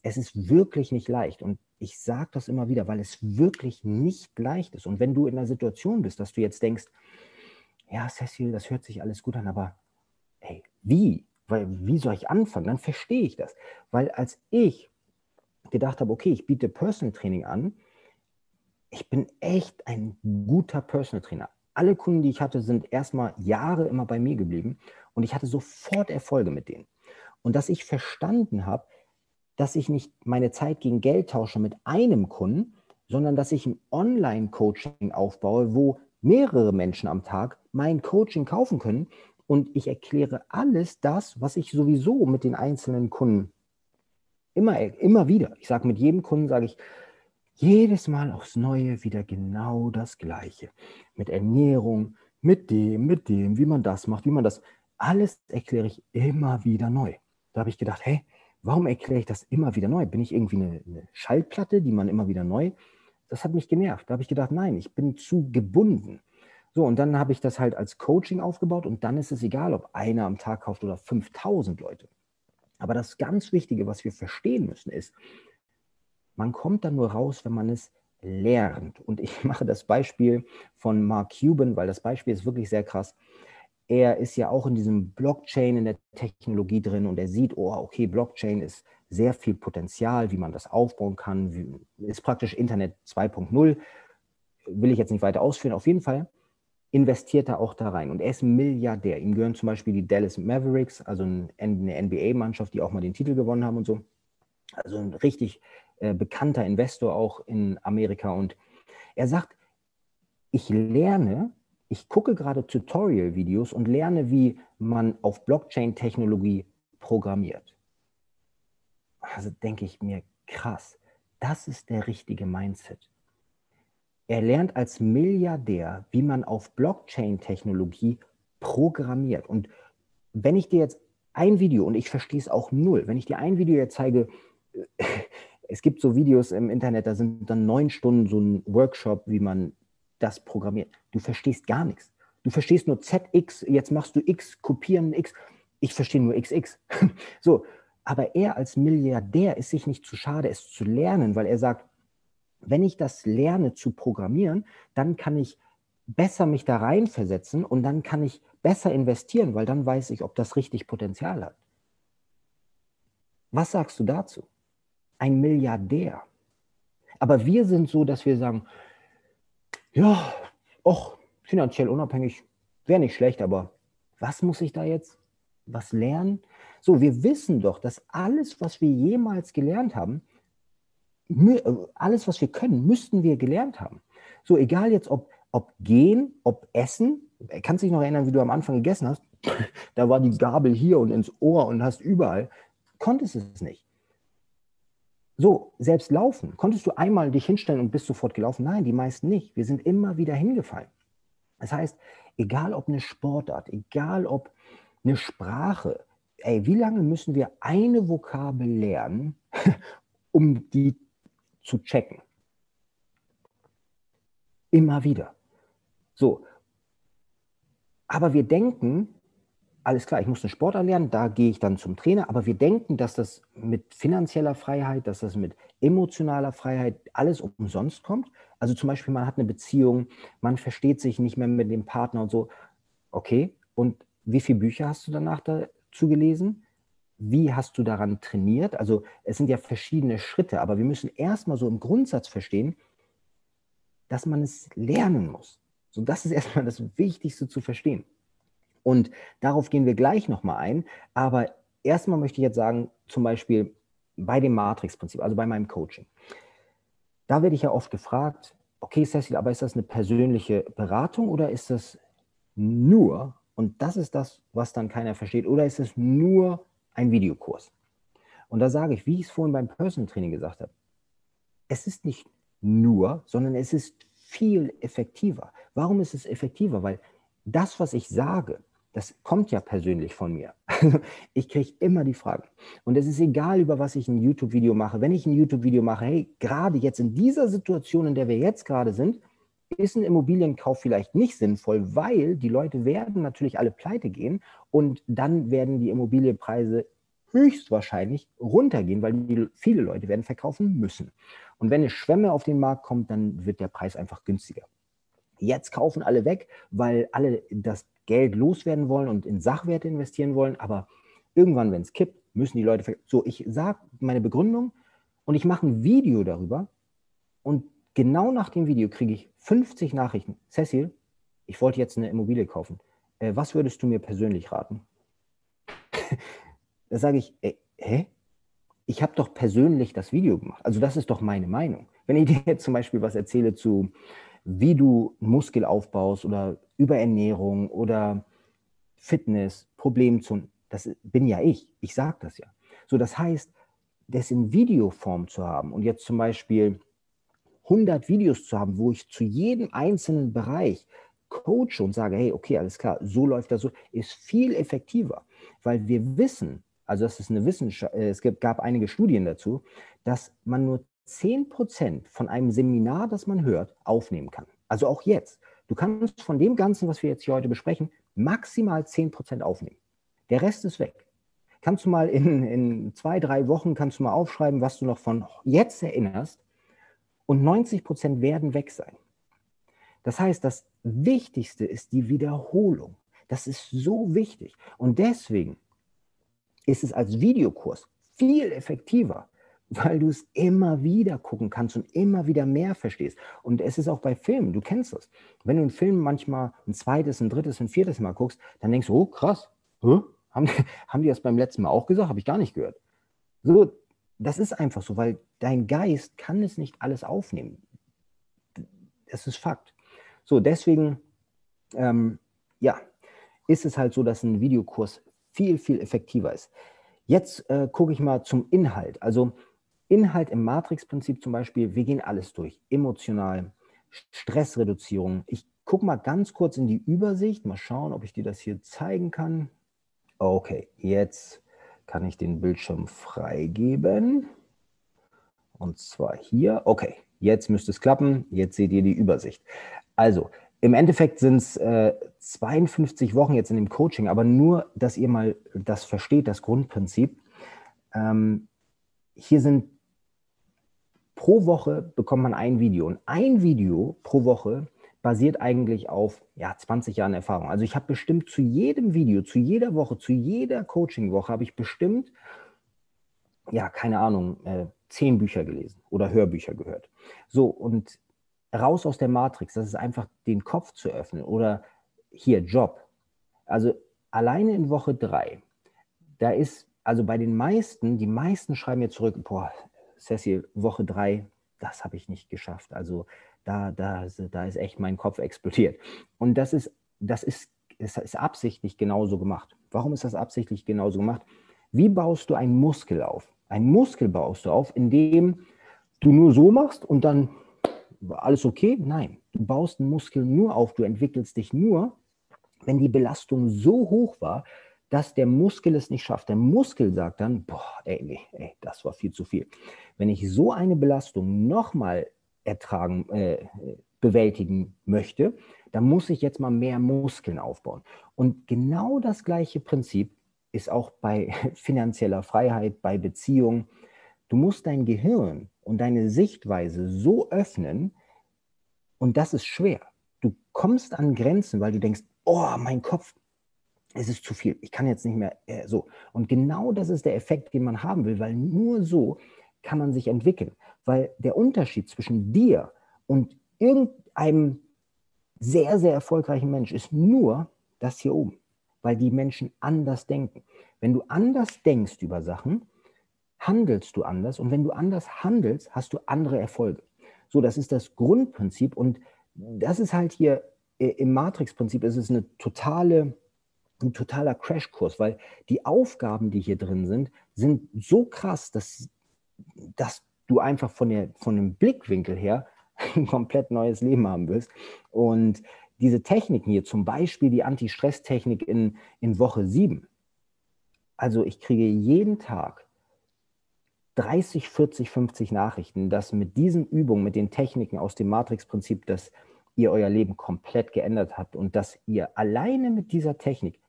Speaker 1: es ist wirklich nicht leicht. Und ich sage das immer wieder, weil es wirklich nicht leicht ist. Und wenn du in einer Situation bist, dass du jetzt denkst, ja, Cecil, das hört sich alles gut an, aber hey, wie? Wie soll ich anfangen? Dann verstehe ich das. Weil als ich gedacht habe, okay, ich biete Personal Training an, ich bin echt ein guter Personal Trainer. Alle Kunden, die ich hatte, sind erstmal Jahre immer bei mir geblieben und ich hatte sofort Erfolge mit denen. Und dass ich verstanden habe, dass ich nicht meine Zeit gegen Geld tausche mit einem Kunden, sondern dass ich ein Online-Coaching aufbaue, wo mehrere Menschen am Tag mein Coaching kaufen können und ich erkläre alles das, was ich sowieso mit den einzelnen Kunden immer wieder. Ich sage mit jedem Kunden, sage ich, jedes Mal aufs Neue wieder genau das Gleiche. Mit Ernährung, mit dem, wie man das macht, wie man das, alles erkläre ich immer wieder neu. Da habe ich gedacht, hey, warum erkläre ich das immer wieder neu? Bin ich irgendwie eine Schallplatte, die man immer wieder neu? Das hat mich genervt. Da habe ich gedacht, nein, ich bin zu gebunden. So, und dann habe ich das halt als Coaching aufgebaut und dann ist es egal, ob einer am Tag kauft oder 5000 Leute. Aber das ganz Wichtige, was wir verstehen müssen, ist, man kommt dann nur raus, wenn man es lernt. Und ich mache das Beispiel von Mark Cuban, weil das Beispiel ist wirklich sehr krass. Er ist ja auch in diesem Blockchain, in der Technologie drin und er sieht, oh, okay, Blockchain ist sehr viel Potenzial, wie man das aufbauen kann, ist praktisch Internet 2.0, will ich jetzt nicht weiter ausführen. Auf jeden Fall investiert er auch da rein und er ist Milliardär. Ihm gehören zum Beispiel die Dallas Mavericks, also eine NBA-Mannschaft, die auch mal den Titel gewonnen haben und so. Also ein richtig bekannter Investor auch in Amerika. Und er sagt, ich gucke gerade Tutorial-Videos und lerne, wie man auf Blockchain-Technologie programmiert. Also denke ich mir, krass, das ist der richtige Mindset. Er lernt als Milliardär, wie man auf Blockchain-Technologie programmiert. Und wenn ich dir jetzt ein Video, und ich verstehe es auch null, wenn ich dir ein Video jetzt zeige, es gibt so Videos im Internet, da sind dann 9 Stunden so ein Workshop, wie man das programmiert. Du verstehst gar nichts. Du verstehst nur ZX, jetzt machst du X, kopieren X. Ich verstehe nur XX. So, aber er als Milliardär ist sich nicht zu schade, es zu lernen, weil er sagt, wenn ich das lerne zu programmieren, dann kann ich besser mich da reinversetzen und dann kann ich besser investieren, weil dann weiß ich, ob das richtig Potenzial hat. Was sagst du dazu? Ein Milliardär. Aber wir sind so, dass wir sagen, ja, och, finanziell unabhängig wäre nicht schlecht, aber was muss ich da jetzt? Was lernen? So, wir wissen doch, dass alles, was wir jemals gelernt haben, alles, was wir können, müssten wir gelernt haben. So, egal jetzt, ob gehen, ob essen. Kannst du dich noch erinnern, wie du am Anfang gegessen hast? Da war die Gabel hier und ins Ohr und hast überall. Konntest es nicht. So, selbst laufen. Konntest du einmal dich hinstellen und bist sofort gelaufen? Nein, die meisten nicht. Wir sind immer wieder hingefallen. Das heißt, egal ob eine Sportart, egal ob eine Sprache, ey, wie lange müssen wir eine Vokabel lernen, um die zu checken? Immer wieder. So. Aber wir denken, alles klar, ich muss eine Sportart lernen, da gehe ich dann zum Trainer, aber wir denken, dass das mit finanzieller Freiheit, dass das mit emotionaler Freiheit alles umsonst kommt. Also zum Beispiel, man hat eine Beziehung, man versteht sich nicht mehr mit dem Partner und so. Okay, und wie viele Bücher hast du danach dazu gelesen? Wie hast du daran trainiert? Also es sind ja verschiedene Schritte, aber wir müssen erstmal so im Grundsatz verstehen, dass man es lernen muss. So, das ist erstmal das Wichtigste zu verstehen. Und darauf gehen wir gleich nochmal ein. Aber erstmal möchte ich jetzt sagen, zum Beispiel bei dem Matrix-Prinzip, also bei meinem Coaching. Da werde ich ja oft gefragt, okay, Cecil, aber ist das eine persönliche Beratung oder ist das nur, und das ist das, was dann keiner versteht, oder ist es nur ein Videokurs? Und da sage ich, wie ich es vorhin beim Personal Training gesagt habe, es ist nicht nur, sondern es ist viel effektiver. Warum ist es effektiver? Weil das, was ich sage, das kommt ja persönlich von mir. Ich kriege immer die Fragen. Und es ist egal, über was ich ein YouTube-Video mache. Wenn ich ein YouTube-Video mache, hey, gerade jetzt in dieser Situation, in der wir jetzt gerade sind, ist ein Immobilienkauf vielleicht nicht sinnvoll, weil die Leute werden natürlich alle pleite gehen und dann werden die Immobilienpreise höchstwahrscheinlich runtergehen, weil viele Leute werden verkaufen müssen. Und wenn eine Schwemme auf den Markt kommt, dann wird der Preis einfach günstiger. Jetzt kaufen alle weg, weil alle das Geld loswerden wollen und in Sachwerte investieren wollen. Aber irgendwann, wenn es kippt, müssen die Leute. So, ich sage meine Begründung und ich mache ein Video darüber. Und genau nach dem Video kriege ich 50 Nachrichten. Cecil, ich wollte jetzt eine Immobilie kaufen. Was würdest du mir persönlich raten? Da sage ich, hä? Ich habe doch persönlich das Video gemacht. Also das ist doch meine Meinung. Wenn ich dir jetzt zum Beispiel was erzähle zu, wie du Muskel aufbaust oder über Ernährung oder Fitness, Problemzonen, das bin ja ich. Ich sage das ja. So, das heißt, das in Videoform zu haben und jetzt zum Beispiel 100 Videos zu haben, wo ich zu jedem einzelnen Bereich coache und sage, hey, okay, alles klar, so läuft das so, ist viel effektiver, weil wir wissen, also das ist eine Wissenschaft, gab einige Studien dazu, dass man nur 10% von einem Seminar, das man hört, aufnehmen kann. Also auch jetzt. Du kannst von dem Ganzen, was wir jetzt hier heute besprechen, maximal 10% aufnehmen. Der Rest ist weg. Kannst du mal in 2, 3 Wochen, kannst du mal aufschreiben, was du noch von jetzt erinnerst, und 90% werden weg sein. Das heißt, das Wichtigste ist die Wiederholung. Das ist so wichtig. Und deswegen ist es als Videokurs viel effektiver, weil du es immer wieder gucken kannst und immer wieder mehr verstehst. Und es ist auch bei Filmen, du kennst das. Wenn du einen Film manchmal ein zweites, ein drittes, ein viertes Mal guckst, dann denkst du, oh krass, haben die das beim letzten Mal auch gesagt? Habe ich gar nicht gehört. So, das ist einfach so, weil dein Geist kann es nicht alles aufnehmen. Das ist Fakt. So, deswegen, ja, ist es halt so, dass ein Videokurs viel, viel effektiver ist. Jetzt gucke ich mal zum Inhalt. Also Inhalt im Matrix-Prinzip zum Beispiel, wir gehen alles durch. Emotional, Stressreduzierung. Ich gucke mal ganz kurz in die Übersicht, mal schauen, ob ich dir das hier zeigen kann. Okay, jetzt kann ich den Bildschirm freigeben. Und zwar hier. Okay, jetzt müsste es klappen. Jetzt seht ihr die Übersicht. Also, im Endeffekt sind es 52 Wochen jetzt in dem Coaching, aber nur, dass ihr mal das versteht, das Grundprinzip. Hier sind pro Woche bekommt man ein Video. Und ein Video pro Woche basiert eigentlich auf 20 Jahren Erfahrung. Also ich habe bestimmt zu jedem Video, zu jeder Woche, zu jeder Coaching-Woche habe ich bestimmt, keine Ahnung, 10 Bücher gelesen oder Hörbücher gehört. So, und raus aus der Matrix, das ist einfach den Kopf zu öffnen. Oder hier, Job. Also alleine in Woche 3, da ist, also bei den meisten, die meisten schreiben mir zurück, boah, Cecil, Woche 3, das habe ich nicht geschafft. Also da ist echt mein Kopf explodiert. Und das ist absichtlich genauso gemacht. Warum ist das absichtlich genauso gemacht? Wie baust du einen Muskel auf? Einen Muskel baust du auf, indem du nur so machst und dann alles okay? Nein, du baust einen Muskel nur auf, du entwickelst dich nur, wenn die Belastung so hoch war, dass der Muskel es nicht schafft. Der Muskel sagt dann, boah, nee, das war viel zu viel. Wenn ich so eine Belastung nochmal bewältigen möchte, dann muss ich jetzt mal mehr Muskeln aufbauen. Und genau das gleiche Prinzip ist auch bei finanzieller Freiheit, bei Beziehungen. Du musst dein Gehirn und deine Sichtweise so öffnen, und das ist schwer. Du kommst an Grenzen, weil du denkst, oh, mein Kopf, es ist zu viel, ich kann jetzt nicht mehr so. Und genau das ist der Effekt, den man haben will, weil nur so kann man sich entwickeln. Weil der Unterschied zwischen dir und irgendeinem sehr, sehr erfolgreichen Mensch ist nur das hier oben, weil die Menschen anders denken. Wenn du anders denkst über Sachen, handelst du anders, und wenn du anders handelst, hast du andere Erfolge. So, das ist das Grundprinzip, und das ist halt hier im Matrix-Prinzip, ist es ein totaler Crashkurs, weil die Aufgaben, die hier drin sind so krass, dass du einfach von dem Blickwinkel her ein komplett neues Leben haben wirst. Und diese Techniken hier, zum Beispiel die Anti-Stress-Technik in Woche 7, also ich kriege jeden Tag 30, 40, 50 Nachrichten, dass mit diesen Übungen, mit den Techniken aus dem Matrix-Prinzip, dass ihr euer Leben komplett geändert habt und dass ihr alleine mit dieser Technik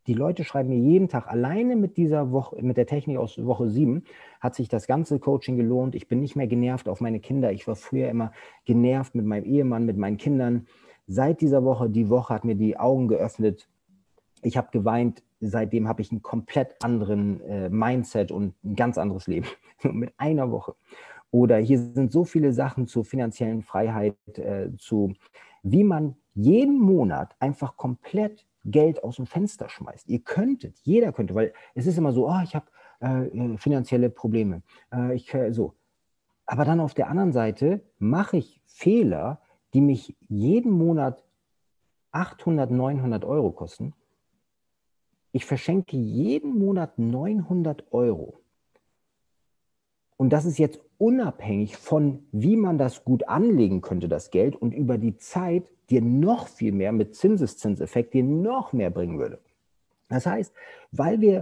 Speaker 1: Die Leute schreiben mir jeden Tag, alleine mit dieser Woche, mit der Technik aus Woche 7, hat sich das ganze Coaching gelohnt. Ich bin nicht mehr genervt auf meine Kinder. Ich war früher immer genervt mit meinem Ehemann, mit meinen Kindern. Seit dieser Woche, die Woche hat mir die Augen geöffnet. Ich habe geweint. Seitdem habe ich einen komplett anderen Mindset und ein ganz anderes Leben. Mit einer Woche. Oder hier sind so viele Sachen zur finanziellen Freiheit, zu wie man jeden Monat einfach komplett Geld aus dem Fenster schmeißt. Ihr könntet, jeder könnte, weil es ist immer so, oh, ich habe finanzielle Probleme. So. Aber dann auf der anderen Seite mache ich Fehler, die mich jeden Monat 800, 900 Euro kosten. Ich verschenke jeden Monat 900 Euro. Und das ist jetzt unabhängig von, wie man das gut anlegen könnte, das Geld, und über die Zeit dir noch viel mehr mit Zinseszinseffekt dir noch mehr bringen würde. Das heißt, weil wir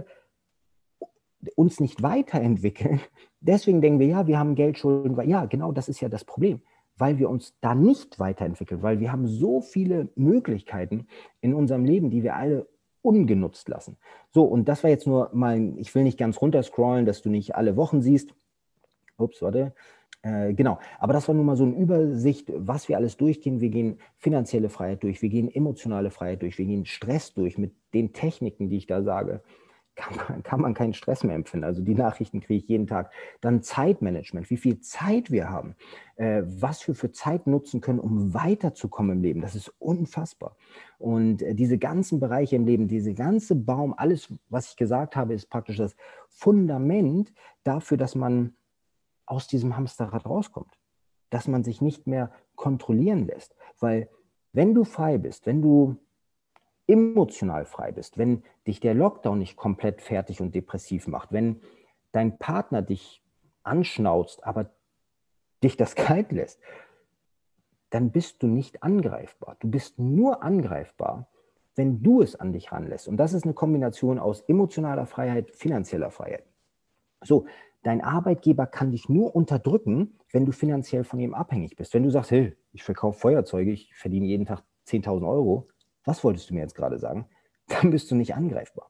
Speaker 1: uns nicht weiterentwickeln, deswegen denken wir, ja, wir haben Geldschulden, ja, genau, das ist ja das Problem, weil wir uns da nicht weiterentwickeln, weil wir haben so viele Möglichkeiten in unserem Leben, die wir alle ungenutzt lassen. So, und das war jetzt nur mein, ich will nicht ganz runterscrollen, dass du nicht alle Wochen siehst. Ups, warte. Genau, aber das war nun mal so eine Übersicht, was wir alles durchgehen. Wir gehen finanzielle Freiheit durch, wir gehen emotionale Freiheit durch, wir gehen Stress durch mit den Techniken, die ich da sage. Kann man keinen Stress mehr empfinden. Also die Nachrichten kriege ich jeden Tag. Dann Zeitmanagement, wie viel Zeit wir haben, was wir für Zeit nutzen können, um weiterzukommen im Leben. Das ist unfassbar. Und diese ganzen Bereiche im Leben, diese ganze Baum, alles, was ich gesagt habe, ist praktisch das Fundament dafür, dass man aus diesem Hamsterrad rauskommt, dass man sich nicht mehr kontrollieren lässt. Weil wenn du frei bist, wenn du emotional frei bist, wenn dich der Lockdown nicht komplett fertig und depressiv macht, wenn dein Partner dich anschnauzt, aber dich das kalt lässt, dann bist du nicht angreifbar. Du bist nur angreifbar, wenn du es an dich ranlässt. Und das ist eine Kombination aus emotionaler Freiheit, finanzieller Freiheit. So, dein Arbeitgeber kann dich nur unterdrücken, wenn du finanziell von ihm abhängig bist. Wenn du sagst, hey, ich verkaufe Feuerzeuge, ich verdiene jeden Tag 10.000 Euro, was wolltest du mir jetzt gerade sagen? Dann bist du nicht angreifbar.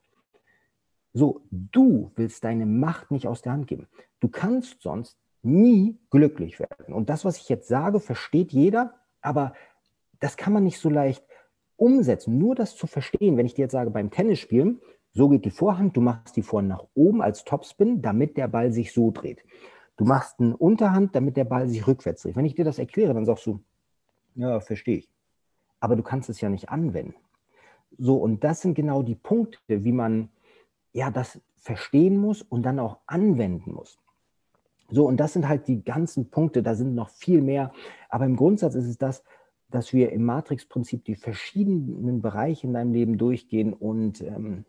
Speaker 1: So, du willst deine Macht nicht aus der Hand geben. Du kannst sonst nie glücklich werden. Und das, was ich jetzt sage, versteht jeder, aber das kann man nicht so leicht umsetzen. Nur das zu verstehen, wenn ich dir jetzt sage, beim Tennisspielen, so geht die Vorhand, du machst die Vorhand nach oben als Topspin, damit der Ball sich so dreht. Du machst eine Unterhand, damit der Ball sich rückwärts dreht. Wenn ich dir das erkläre, dann sagst du, ja, verstehe ich. Aber du kannst es ja nicht anwenden. So, und das sind genau die Punkte, wie man ja das verstehen muss und dann auch anwenden muss. So, und das sind halt die ganzen Punkte, da sind noch viel mehr. Aber im Grundsatz ist es das, dass wir im Matrix-Prinzip die verschiedenen Bereiche in deinem Leben durchgehen und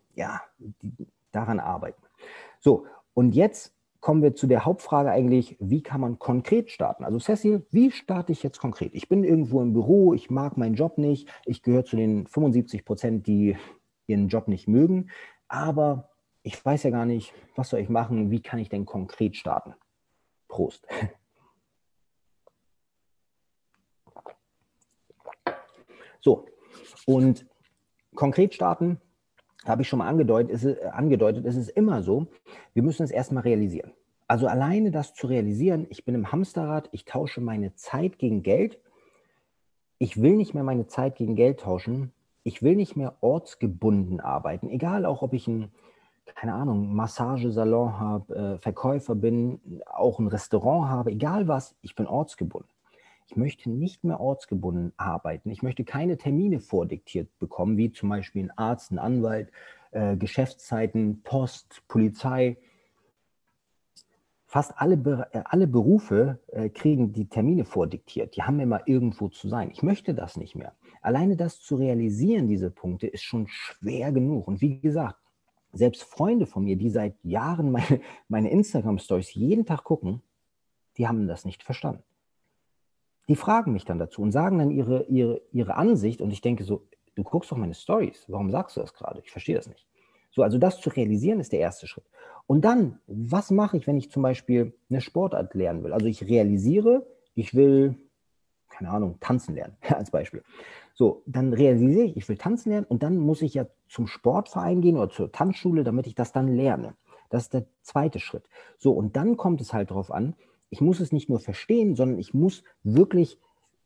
Speaker 1: daran arbeiten. So, und jetzt kommen wir zu der Hauptfrage eigentlich, wie kann man konkret starten? Also Cecil, wie starte ich jetzt konkret? Ich bin irgendwo im Büro, ich mag meinen Job nicht, ich gehöre zu den 75%, die ihren Job nicht mögen, aber ich weiß ja gar nicht, was soll ich machen, wie kann ich denn konkret starten? Prost. So, und konkret starten, habe ich schon mal angedeutet, ist es immer so, wir müssen es erstmal realisieren. Also alleine das zu realisieren, ich bin im Hamsterrad, ich tausche meine Zeit gegen Geld. Ich will nicht mehr meine Zeit gegen Geld tauschen. Ich will nicht mehr ortsgebunden arbeiten. Egal auch, ob ich einen, keine Ahnung, Massagesalon habe, Verkäufer bin, auch ein Restaurant habe, egal was, ich bin ortsgebunden. Ich möchte nicht mehr ortsgebunden arbeiten. Ich möchte keine Termine vordiktiert bekommen, wie zum Beispiel ein Arzt, ein Anwalt, Geschäftszeiten, Post, Polizei. Fast alle Berufe kriegen die Termine vordiktiert. Die haben immer irgendwo zu sein. Ich möchte das nicht mehr. Alleine das zu realisieren, diese Punkte, ist schon schwer genug. Und wie gesagt, selbst Freunde von mir, die seit Jahren meine Instagram-Stories jeden Tag gucken, die haben das nicht verstanden. Die fragen mich dann dazu und sagen dann ihre Ansicht und ich denke so, du guckst doch meine Stories, warum sagst du das gerade? Ich verstehe das nicht. So, also das zu realisieren ist der erste Schritt. Und dann, was mache ich, wenn ich zum Beispiel eine Sportart lernen will? Also ich realisiere, ich will, keine Ahnung, tanzen lernen, als Beispiel. So, dann realisiere ich, ich will tanzen lernen und dann muss ich ja zum Sportverein gehen oder zur Tanzschule, damit ich das dann lerne. Das ist der zweite Schritt. So, und dann kommt es halt darauf an, ich muss es nicht nur verstehen, sondern ich muss wirklich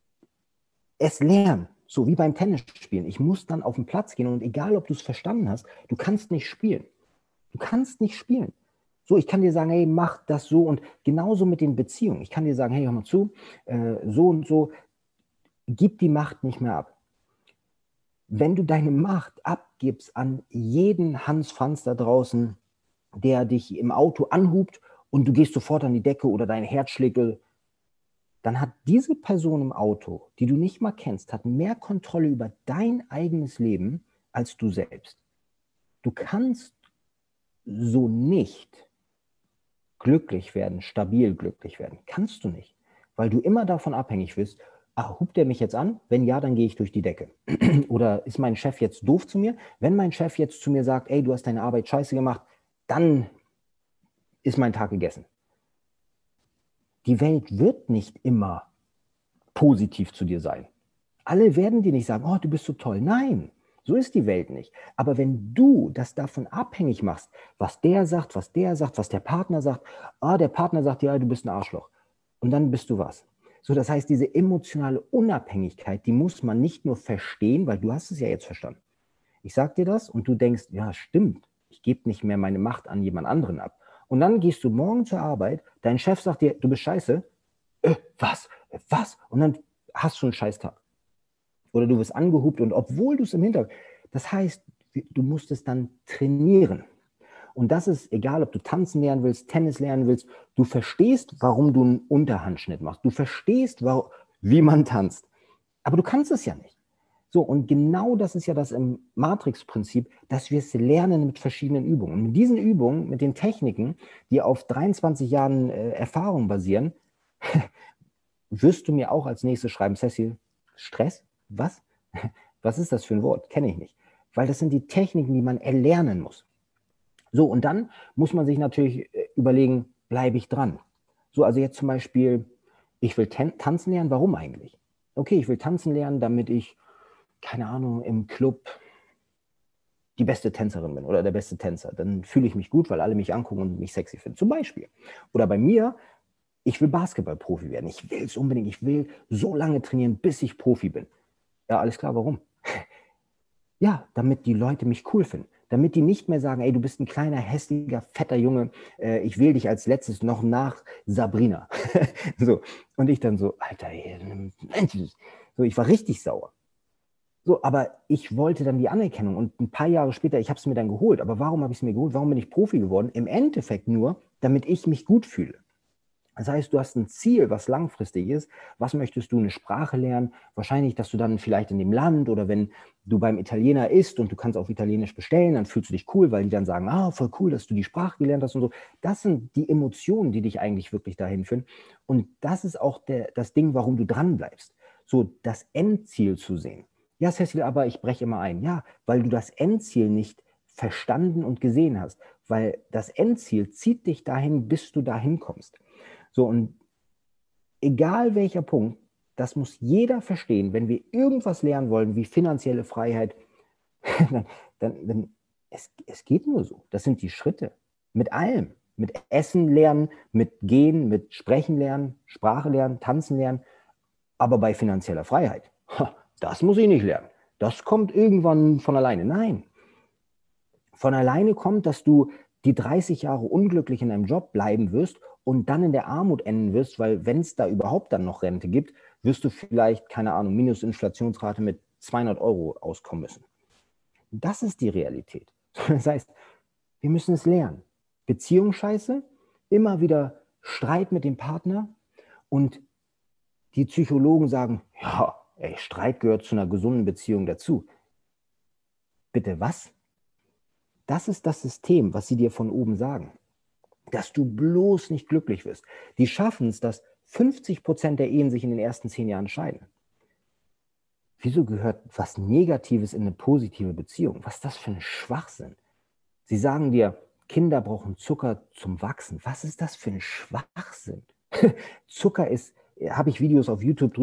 Speaker 1: es lernen. So wie beim Tennisspielen. Ich muss dann auf den Platz gehen und egal, ob du es verstanden hast, du kannst nicht spielen. Du kannst nicht spielen. So, ich kann dir sagen, hey, mach das so und genauso mit den Beziehungen. Ich kann dir sagen, hey, hör mal zu, so und so, gib die Macht nicht mehr ab. Wenn du deine Macht abgibst an jeden Hans Franz da draußen, der dich im Auto anhupt und du gehst sofort an die Decke oder dein Herz schlägt, dann hat diese Person im Auto, die du nicht mal kennst, hat mehr Kontrolle über dein eigenes Leben als du selbst. Du kannst so nicht glücklich werden, stabil glücklich werden. Kannst du nicht, weil du immer davon abhängig bist, hupt der mich jetzt an? Wenn ja, dann gehe ich durch die Decke. Oder ist mein Chef jetzt doof zu mir? Wenn mein Chef jetzt zu mir sagt, ey, du hast deine Arbeit scheiße gemacht, dann ist mein Tag gegessen. Die Welt wird nicht immer positiv zu dir sein. Alle werden dir nicht sagen, oh, du bist so toll. Nein, so ist die Welt nicht. Aber wenn du das davon abhängig machst, was der sagt, was der Partner sagt, der Partner sagt, ja, du bist ein Arschloch. Und dann bist du was. So, das heißt, diese emotionale Unabhängigkeit, die muss man nicht nur verstehen, weil du hast es ja jetzt verstanden. Ich sag dir das und du denkst, ja, stimmt, ich gebe nicht mehr meine Macht an jemand anderen ab. Und dann gehst du morgen zur Arbeit, dein Chef sagt dir, du bist scheiße. Was? Was? Und dann hast du einen Scheißtag. Oder du wirst angehupt und obwohl du es im Hintergrund, das heißt, du musst es dann trainieren. Und das ist egal, ob du tanzen lernen willst, Tennis lernen willst, du verstehst, warum du einen Unterhandschnitt machst. Du verstehst, wie man tanzt. Aber du kannst es ja nicht. So, und genau das ist ja das im Matrix-Prinzip, dass wir es lernen mit verschiedenen Übungen. Und mit diesen Übungen, mit den Techniken, die auf 23 Jahren Erfahrung basieren, wirst du mir auch als nächstes schreiben, Cecil, Stress? Was? Was ist das für ein Wort? Kenne ich nicht. Weil das sind die Techniken, die man erlernen muss. So, und dann muss man sich natürlich überlegen, bleibe ich dran? So, also jetzt zum Beispiel, ich will tanzen lernen, warum eigentlich? Okay, ich will tanzen lernen, damit ich, keine Ahnung, im Club die beste Tänzerin bin oder der beste Tänzer. Dann fühle ich mich gut, weil alle mich angucken und mich sexy finden, zum Beispiel. Oder bei mir, ich will Basketballprofi werden. Ich will es unbedingt. Ich will so lange trainieren, bis ich Profi bin. Ja, alles klar, warum? Ja, damit die Leute mich cool finden. Damit die nicht mehr sagen, ey, du bist ein kleiner, hässlicher, fetter Junge, ich wähle dich als letztes noch nach Sabrina. So. Und ich dann so, Alter, ey, so, ich war richtig sauer. So, aber ich wollte dann die Anerkennung und ein paar Jahre später, ich habe es mir dann geholt. Aber warum habe ich es mir geholt? Warum bin ich Profi geworden? Im Endeffekt nur, damit ich mich gut fühle. Das heißt, du hast ein Ziel, was langfristig ist. Was möchtest du? Eine Sprache lernen? Wahrscheinlich, dass du dann vielleicht in dem Land oder wenn du beim Italiener isst und du kannst auf Italienisch bestellen, dann fühlst du dich cool, weil die dann sagen, voll cool, dass du die Sprache gelernt hast und so. Das sind die Emotionen, die dich eigentlich wirklich dahin führen. Und das ist auch das Ding, warum du dran bleibst. So das Endziel zu sehen. Ja, Cecil, aber ich breche immer ein. Ja, weil du das Endziel nicht verstanden und gesehen hast. Weil das Endziel zieht dich dahin, bis du dahin kommst. So, und egal welcher Punkt, das muss jeder verstehen, wenn wir irgendwas lernen wollen, wie finanzielle Freiheit, es geht nur so. Das sind die Schritte. Mit allem. Mit Essen lernen, mit Gehen, mit Sprechen lernen, Sprache lernen, Tanzen lernen. Aber bei finanzieller Freiheit, das muss ich nicht lernen. Das kommt irgendwann von alleine. Nein. Von alleine kommt, dass du die 30 Jahre unglücklich in einem Job bleiben wirst und dann in der Armut enden wirst, weil wenn es da überhaupt dann noch Rente gibt, wirst du vielleicht, keine Ahnung, Minusinflationsrate mit 200 Euro auskommen müssen. Das ist die Realität. Das heißt, wir müssen es lernen. Beziehung scheiße, immer wieder Streit mit dem Partner und die Psychologen sagen, ja, ey, Streit gehört zu einer gesunden Beziehung dazu. Bitte was? Das ist das System, was sie dir von oben sagen. Dass du bloß nicht glücklich wirst. Die schaffen es, dass 50% der Ehen sich in den ersten 10 Jahren scheiden. Wieso gehört was Negatives in eine positive Beziehung? Was ist das für ein Schwachsinn? Sie sagen dir, Kinder brauchen Zucker zum Wachsen. Was ist das für ein Schwachsinn? Zucker ist, habe ich Videos auf YouTube drüber,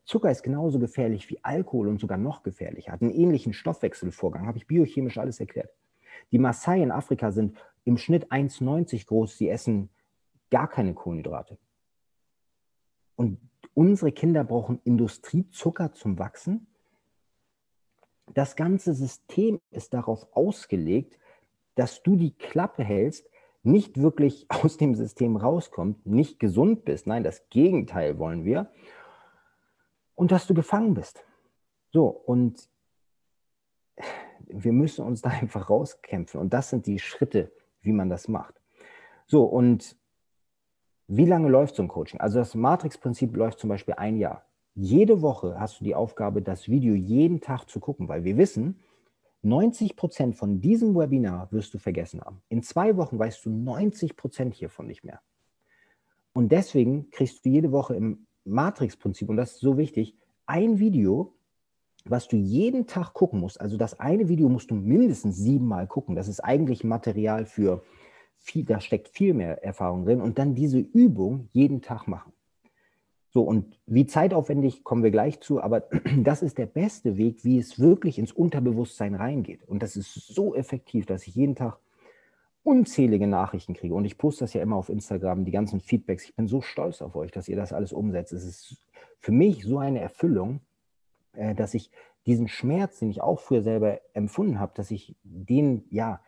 Speaker 1: Zucker ist genauso gefährlich wie Alkohol und sogar noch gefährlicher. Hat einen ähnlichen Stoffwechselvorgang, habe ich biochemisch alles erklärt. Die Maasai in Afrika sind im Schnitt 1,90 groß, sie essen gar keine Kohlenhydrate. Und unsere Kinder brauchen Industriezucker zum Wachsen. Das ganze System ist darauf ausgelegt, dass du die Klappe hältst, nicht wirklich aus dem System rauskommst, nicht gesund bist. Nein, das Gegenteil wollen wir. Und dass du gefangen bist. So, und wir müssen uns da einfach rauskämpfen. Und das sind die Schritte, wie man das macht. So, und wie lange läuft so ein Coaching? Also das Matrix-Prinzip läuft zum Beispiel 1 Jahr. Jede Woche hast du die Aufgabe, das Video jeden Tag zu gucken, weil wir wissen, 90% von diesem Webinar wirst du vergessen haben. In 2 Wochen weißt du 90% hiervon nicht mehr. Und deswegen kriegst du jede Woche im Matrix-Prinzip, und das ist so wichtig, ein Video, was du jeden Tag gucken musst. Also das eine Video musst du mindestens 7-mal gucken. Das ist eigentlich Material für viel, da steckt viel mehr Erfahrung drin. Und dann diese Übung jeden Tag machen. So, und wie zeitaufwendig, kommen wir gleich zu, aber das ist der beste Weg, wie es wirklich ins Unterbewusstsein reingeht. Und das ist so effektiv, dass ich jeden Tag unzählige Nachrichten kriege. Und ich poste das ja immer auf Instagram, die ganzen Feedbacks. Ich bin so stolz auf euch, dass ihr das alles umsetzt. Es ist für mich so eine Erfüllung, dass ich diesen Schmerz, den ich auch früher selber empfunden habe, dass ich den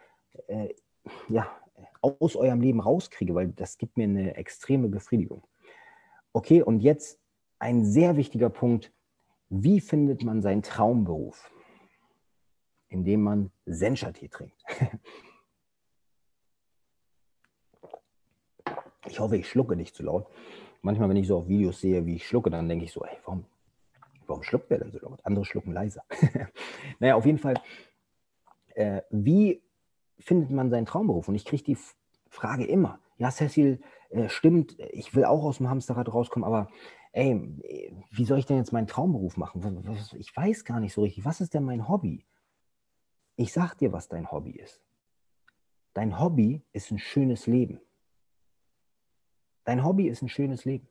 Speaker 1: aus eurem Leben rauskriege, weil das gibt mir eine extreme Befriedigung. Okay, und jetzt ein sehr wichtiger Punkt. Wie findet man seinen Traumberuf? Indem man Sencha-Tee trinkt. Ich hoffe, ich schlucke nicht zu laut. Manchmal, wenn ich so auf Videos sehe, wie ich schlucke, dann denke ich so, ey, warum schluckt der denn so laut? Andere schlucken leiser. Naja, auf jeden Fall, wie findet man seinen Traumberuf? Und ich kriege die Frage immer. Ja, Cecil, stimmt, ich will auch aus dem Hamsterrad rauskommen, aber ey, wie soll ich denn jetzt meinen Traumberuf machen? Ich weiß gar nicht so richtig. Was ist denn mein Hobby? Ich sag dir, was dein Hobby ist. Dein Hobby ist ein schönes Leben. Dein Hobby ist ein schönes Leben.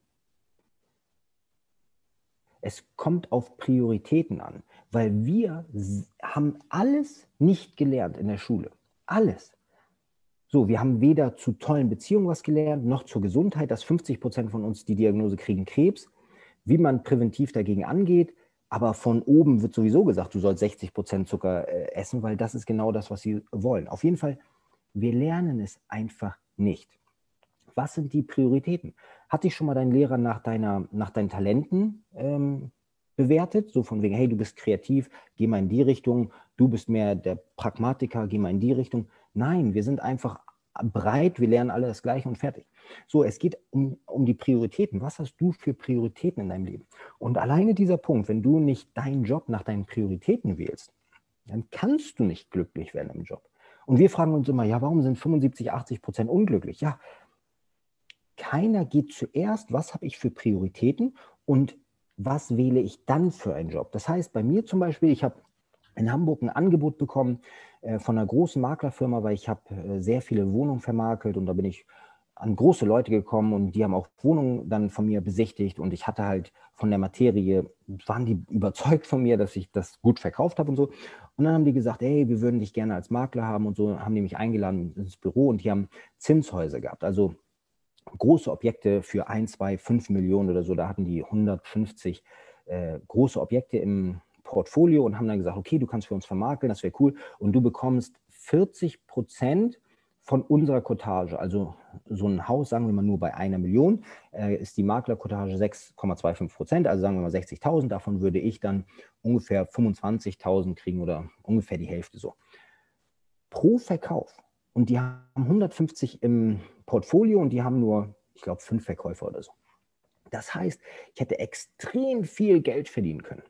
Speaker 1: Es kommt auf Prioritäten an, weil wir haben alles nicht gelernt in der Schule. Alles. So, wir haben weder zu tollen Beziehungen was gelernt, noch zur Gesundheit, dass 50% von uns die Diagnose kriegen Krebs, wie man präventiv dagegen angeht, aber von oben wird sowieso gesagt, du sollst 60% Zucker essen, weil das ist genau das, was sie wollen. Auf jeden Fall, wir lernen es einfach nicht. Was sind die Prioritäten? Hat dich schon mal dein Lehrer nach deinen Talenten bewertet? So von wegen, hey, du bist kreativ, geh mal in die Richtung, du bist mehr der Pragmatiker, geh mal in die Richtung. Nein, wir sind einfach breit, wir lernen alle das Gleiche und fertig. So, es geht um die Prioritäten. Was hast du für Prioritäten in deinem Leben? Und alleine dieser Punkt, wenn du nicht deinen Job nach deinen Prioritäten wählst, dann kannst du nicht glücklich werden im Job. Und wir fragen uns immer, ja, warum sind 75, 80% unglücklich? Ja, keiner geht zuerst, was habe ich für Prioritäten und was wähle ich dann für einen Job. Das heißt, bei mir zum Beispiel, ich habe in Hamburg ein Angebot bekommen von einer großen Maklerfirma, weil ich habe sehr viele Wohnungen vermakelt und da bin ich an große Leute gekommen und die haben auch Wohnungen dann von mir besichtigt und ich hatte halt von der Materie, waren die überzeugt von mir, dass ich das gut verkauft habe und so. Und dann haben die gesagt, hey, wir würden dich gerne als Makler haben und so, haben die mich eingeladen ins Büro und die haben Zinshäuser gehabt, also große Objekte für 1, 2, 5 Millionen oder so, da hatten die 150 große Objekte im Portfolio und haben dann gesagt, okay, du kannst für uns vermarkten, das wäre cool und du bekommst 40% von unserer Cottage, also so ein Haus, sagen wir mal nur bei 1 Million, ist die Maklercottage 6,25%, also sagen wir mal 60.000, davon würde ich dann ungefähr 25.000 kriegen oder ungefähr die Hälfte so. Pro Verkauf. Und die haben 150 im Portfolio und die haben nur, ich glaube, 5 Verkäufer oder so. Das heißt, ich hätte extrem viel Geld verdienen können.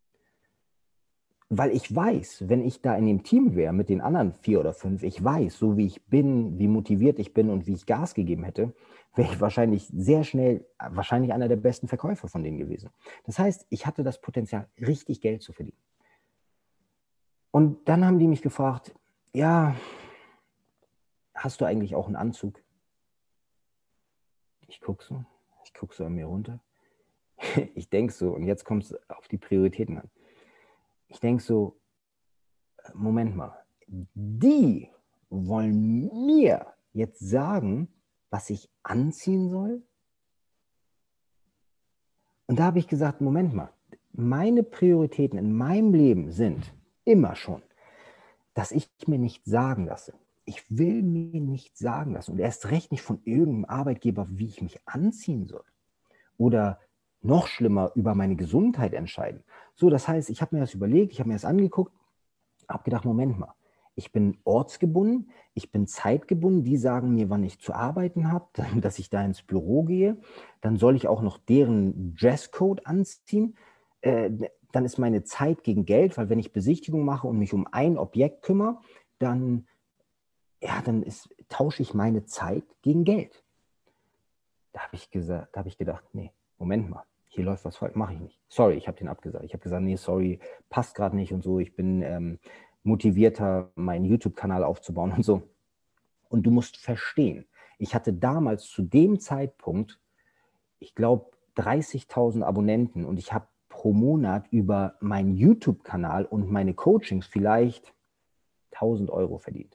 Speaker 1: Weil ich weiß, wenn ich da in dem Team wäre mit den anderen 4 oder 5, ich weiß, so wie ich bin, wie motiviert ich bin und wie ich Gas gegeben hätte, wäre ich wahrscheinlich sehr schnell, wahrscheinlich einer der besten Verkäufer von denen gewesen. Das heißt, ich hatte das Potenzial, richtig Geld zu verdienen. Und dann haben die mich gefragt, ja, hast du eigentlich auch einen Anzug? Ich gucke so an mir runter. ich denke so, und jetzt kommt es auf die Prioritäten an. Ich denke so, Moment mal, die wollen mir jetzt sagen, was ich anziehen soll? Und da habe ich gesagt, Moment mal, meine Prioritäten in meinem Leben sind immer schon, dass ich mir nicht sagen lasse. Ich will mir nicht sagen lassen und erst recht nicht von irgendeinem Arbeitgeber, wie ich mich anziehen soll. Oder noch schlimmer, über meine Gesundheit entscheiden. So, das heißt, ich habe mir das überlegt, ich habe mir das angeguckt, habe gedacht, Moment mal, ich bin ortsgebunden, ich bin zeitgebunden, die sagen mir, wann ich zu arbeiten habe, dass ich da ins Büro gehe, dann soll ich auch noch deren Dresscode anziehen, dann ist meine Zeit gegen Geld, weil wenn ich Besichtigung mache und mich um ein Objekt kümmere, dann, ja, tausche ich meine Zeit gegen Geld. Da habe ich gedacht, nee, Moment mal, hier läuft was falsch, mache ich nicht. Sorry, ich habe den abgesagt. Ich habe gesagt, nee, sorry, passt gerade nicht und so. Ich bin motivierter, meinen YouTube-Kanal aufzubauen und so. Und du musst verstehen, ich hatte damals zu dem Zeitpunkt, ich glaube, 30.000 Abonnenten und ich habe pro Monat über meinen YouTube-Kanal und meine Coachings vielleicht 1.000 Euro verdient.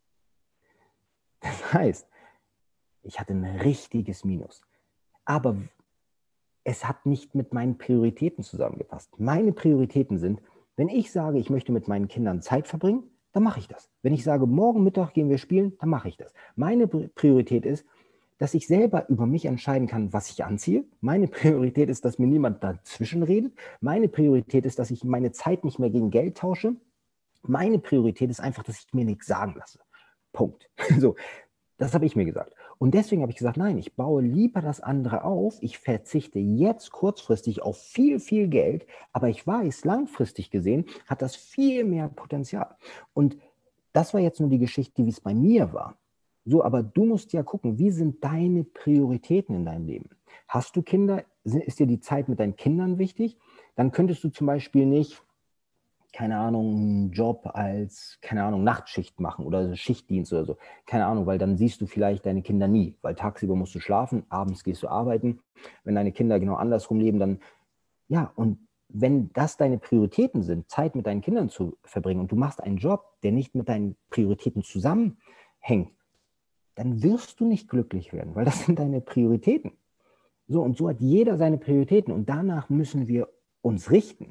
Speaker 1: Das heißt, ich hatte ein richtiges Minus. Aber es hat nicht mit meinen Prioritäten zusammengepasst. Meine Prioritäten sind, wenn ich sage, ich möchte mit meinen Kindern Zeit verbringen, dann mache ich das. Wenn ich sage, morgen Mittag gehen wir spielen, dann mache ich das. Meine Priorität ist, dass ich selber über mich entscheiden kann, was ich anziehe. Meine Priorität ist, dass mir niemand dazwischen redet. Meine Priorität ist, dass ich meine Zeit nicht mehr gegen Geld tausche. Meine Priorität ist einfach, dass ich mir nichts sagen lasse. Punkt. So, das habe ich mir gesagt. Und deswegen habe ich gesagt, nein, ich baue lieber das andere auf. Ich verzichte jetzt kurzfristig auf viel, viel Geld, aber ich weiß, langfristig gesehen hat das viel mehr Potenzial. Und das war jetzt nur die Geschichte, wie es bei mir war. So, aber du musst ja gucken, wie sind deine Prioritäten in deinem Leben? Hast du Kinder? Ist dir die Zeit mit deinen Kindern wichtig? Dann könntest du zum Beispiel nicht, keine Ahnung, einen Job als, keine Ahnung, Nachtschicht machen oder Schichtdienst oder so. Keine Ahnung, weil dann siehst du vielleicht deine Kinder nie, weil tagsüber musst du schlafen, abends gehst du arbeiten. Wenn deine Kinder genau andersrum leben, dann, ja, und wenn das deine Prioritäten sind, Zeit mit deinen Kindern zu verbringen und du machst einen Job, der nicht mit deinen Prioritäten zusammenhängt, dann wirst du nicht glücklich werden, weil das sind deine Prioritäten. So, und so hat jeder seine Prioritäten und danach müssen wir uns richten.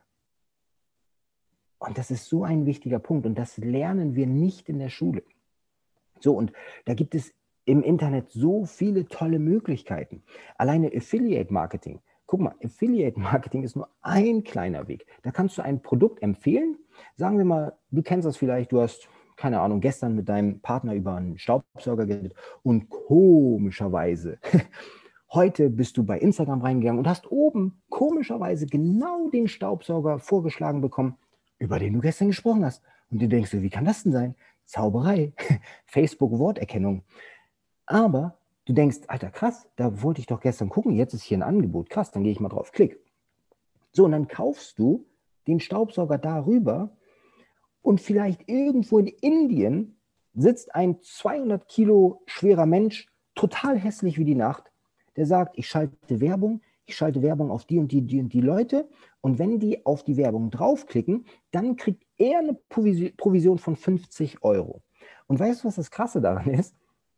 Speaker 1: Und das ist so ein wichtiger Punkt und das lernen wir nicht in der Schule. So, und da gibt es im Internet so viele tolle Möglichkeiten. Alleine Affiliate Marketing. Guck mal, Affiliate Marketing ist nur ein kleiner Weg. Da kannst du ein Produkt empfehlen. Sagen wir mal, du kennst das vielleicht, du hast, keine Ahnung, gestern mit deinem Partner über einen Staubsauger geredet und komischerweise heute bist du bei Instagram reingegangen und hast oben komischerweise genau den Staubsauger vorgeschlagen bekommen, über den du gestern gesprochen hast. Und du denkst dir, wie kann das denn sein? Zauberei, Facebook-Worterkennung. Aber du denkst, Alter, krass, da wollte ich doch gestern gucken, jetzt ist hier ein Angebot, krass, dann gehe ich mal drauf, klick. So, und dann kaufst du den Staubsauger darüber und vielleicht irgendwo in Indien sitzt ein 200 Kilo schwerer Mensch, total hässlich wie die Nacht, der sagt, ich schalte Werbung auf die und die Leute und wenn die auf die Werbung draufklicken, dann kriegt er eine Provision von 50 Euro. Und weißt du, was das Krasse daran ist?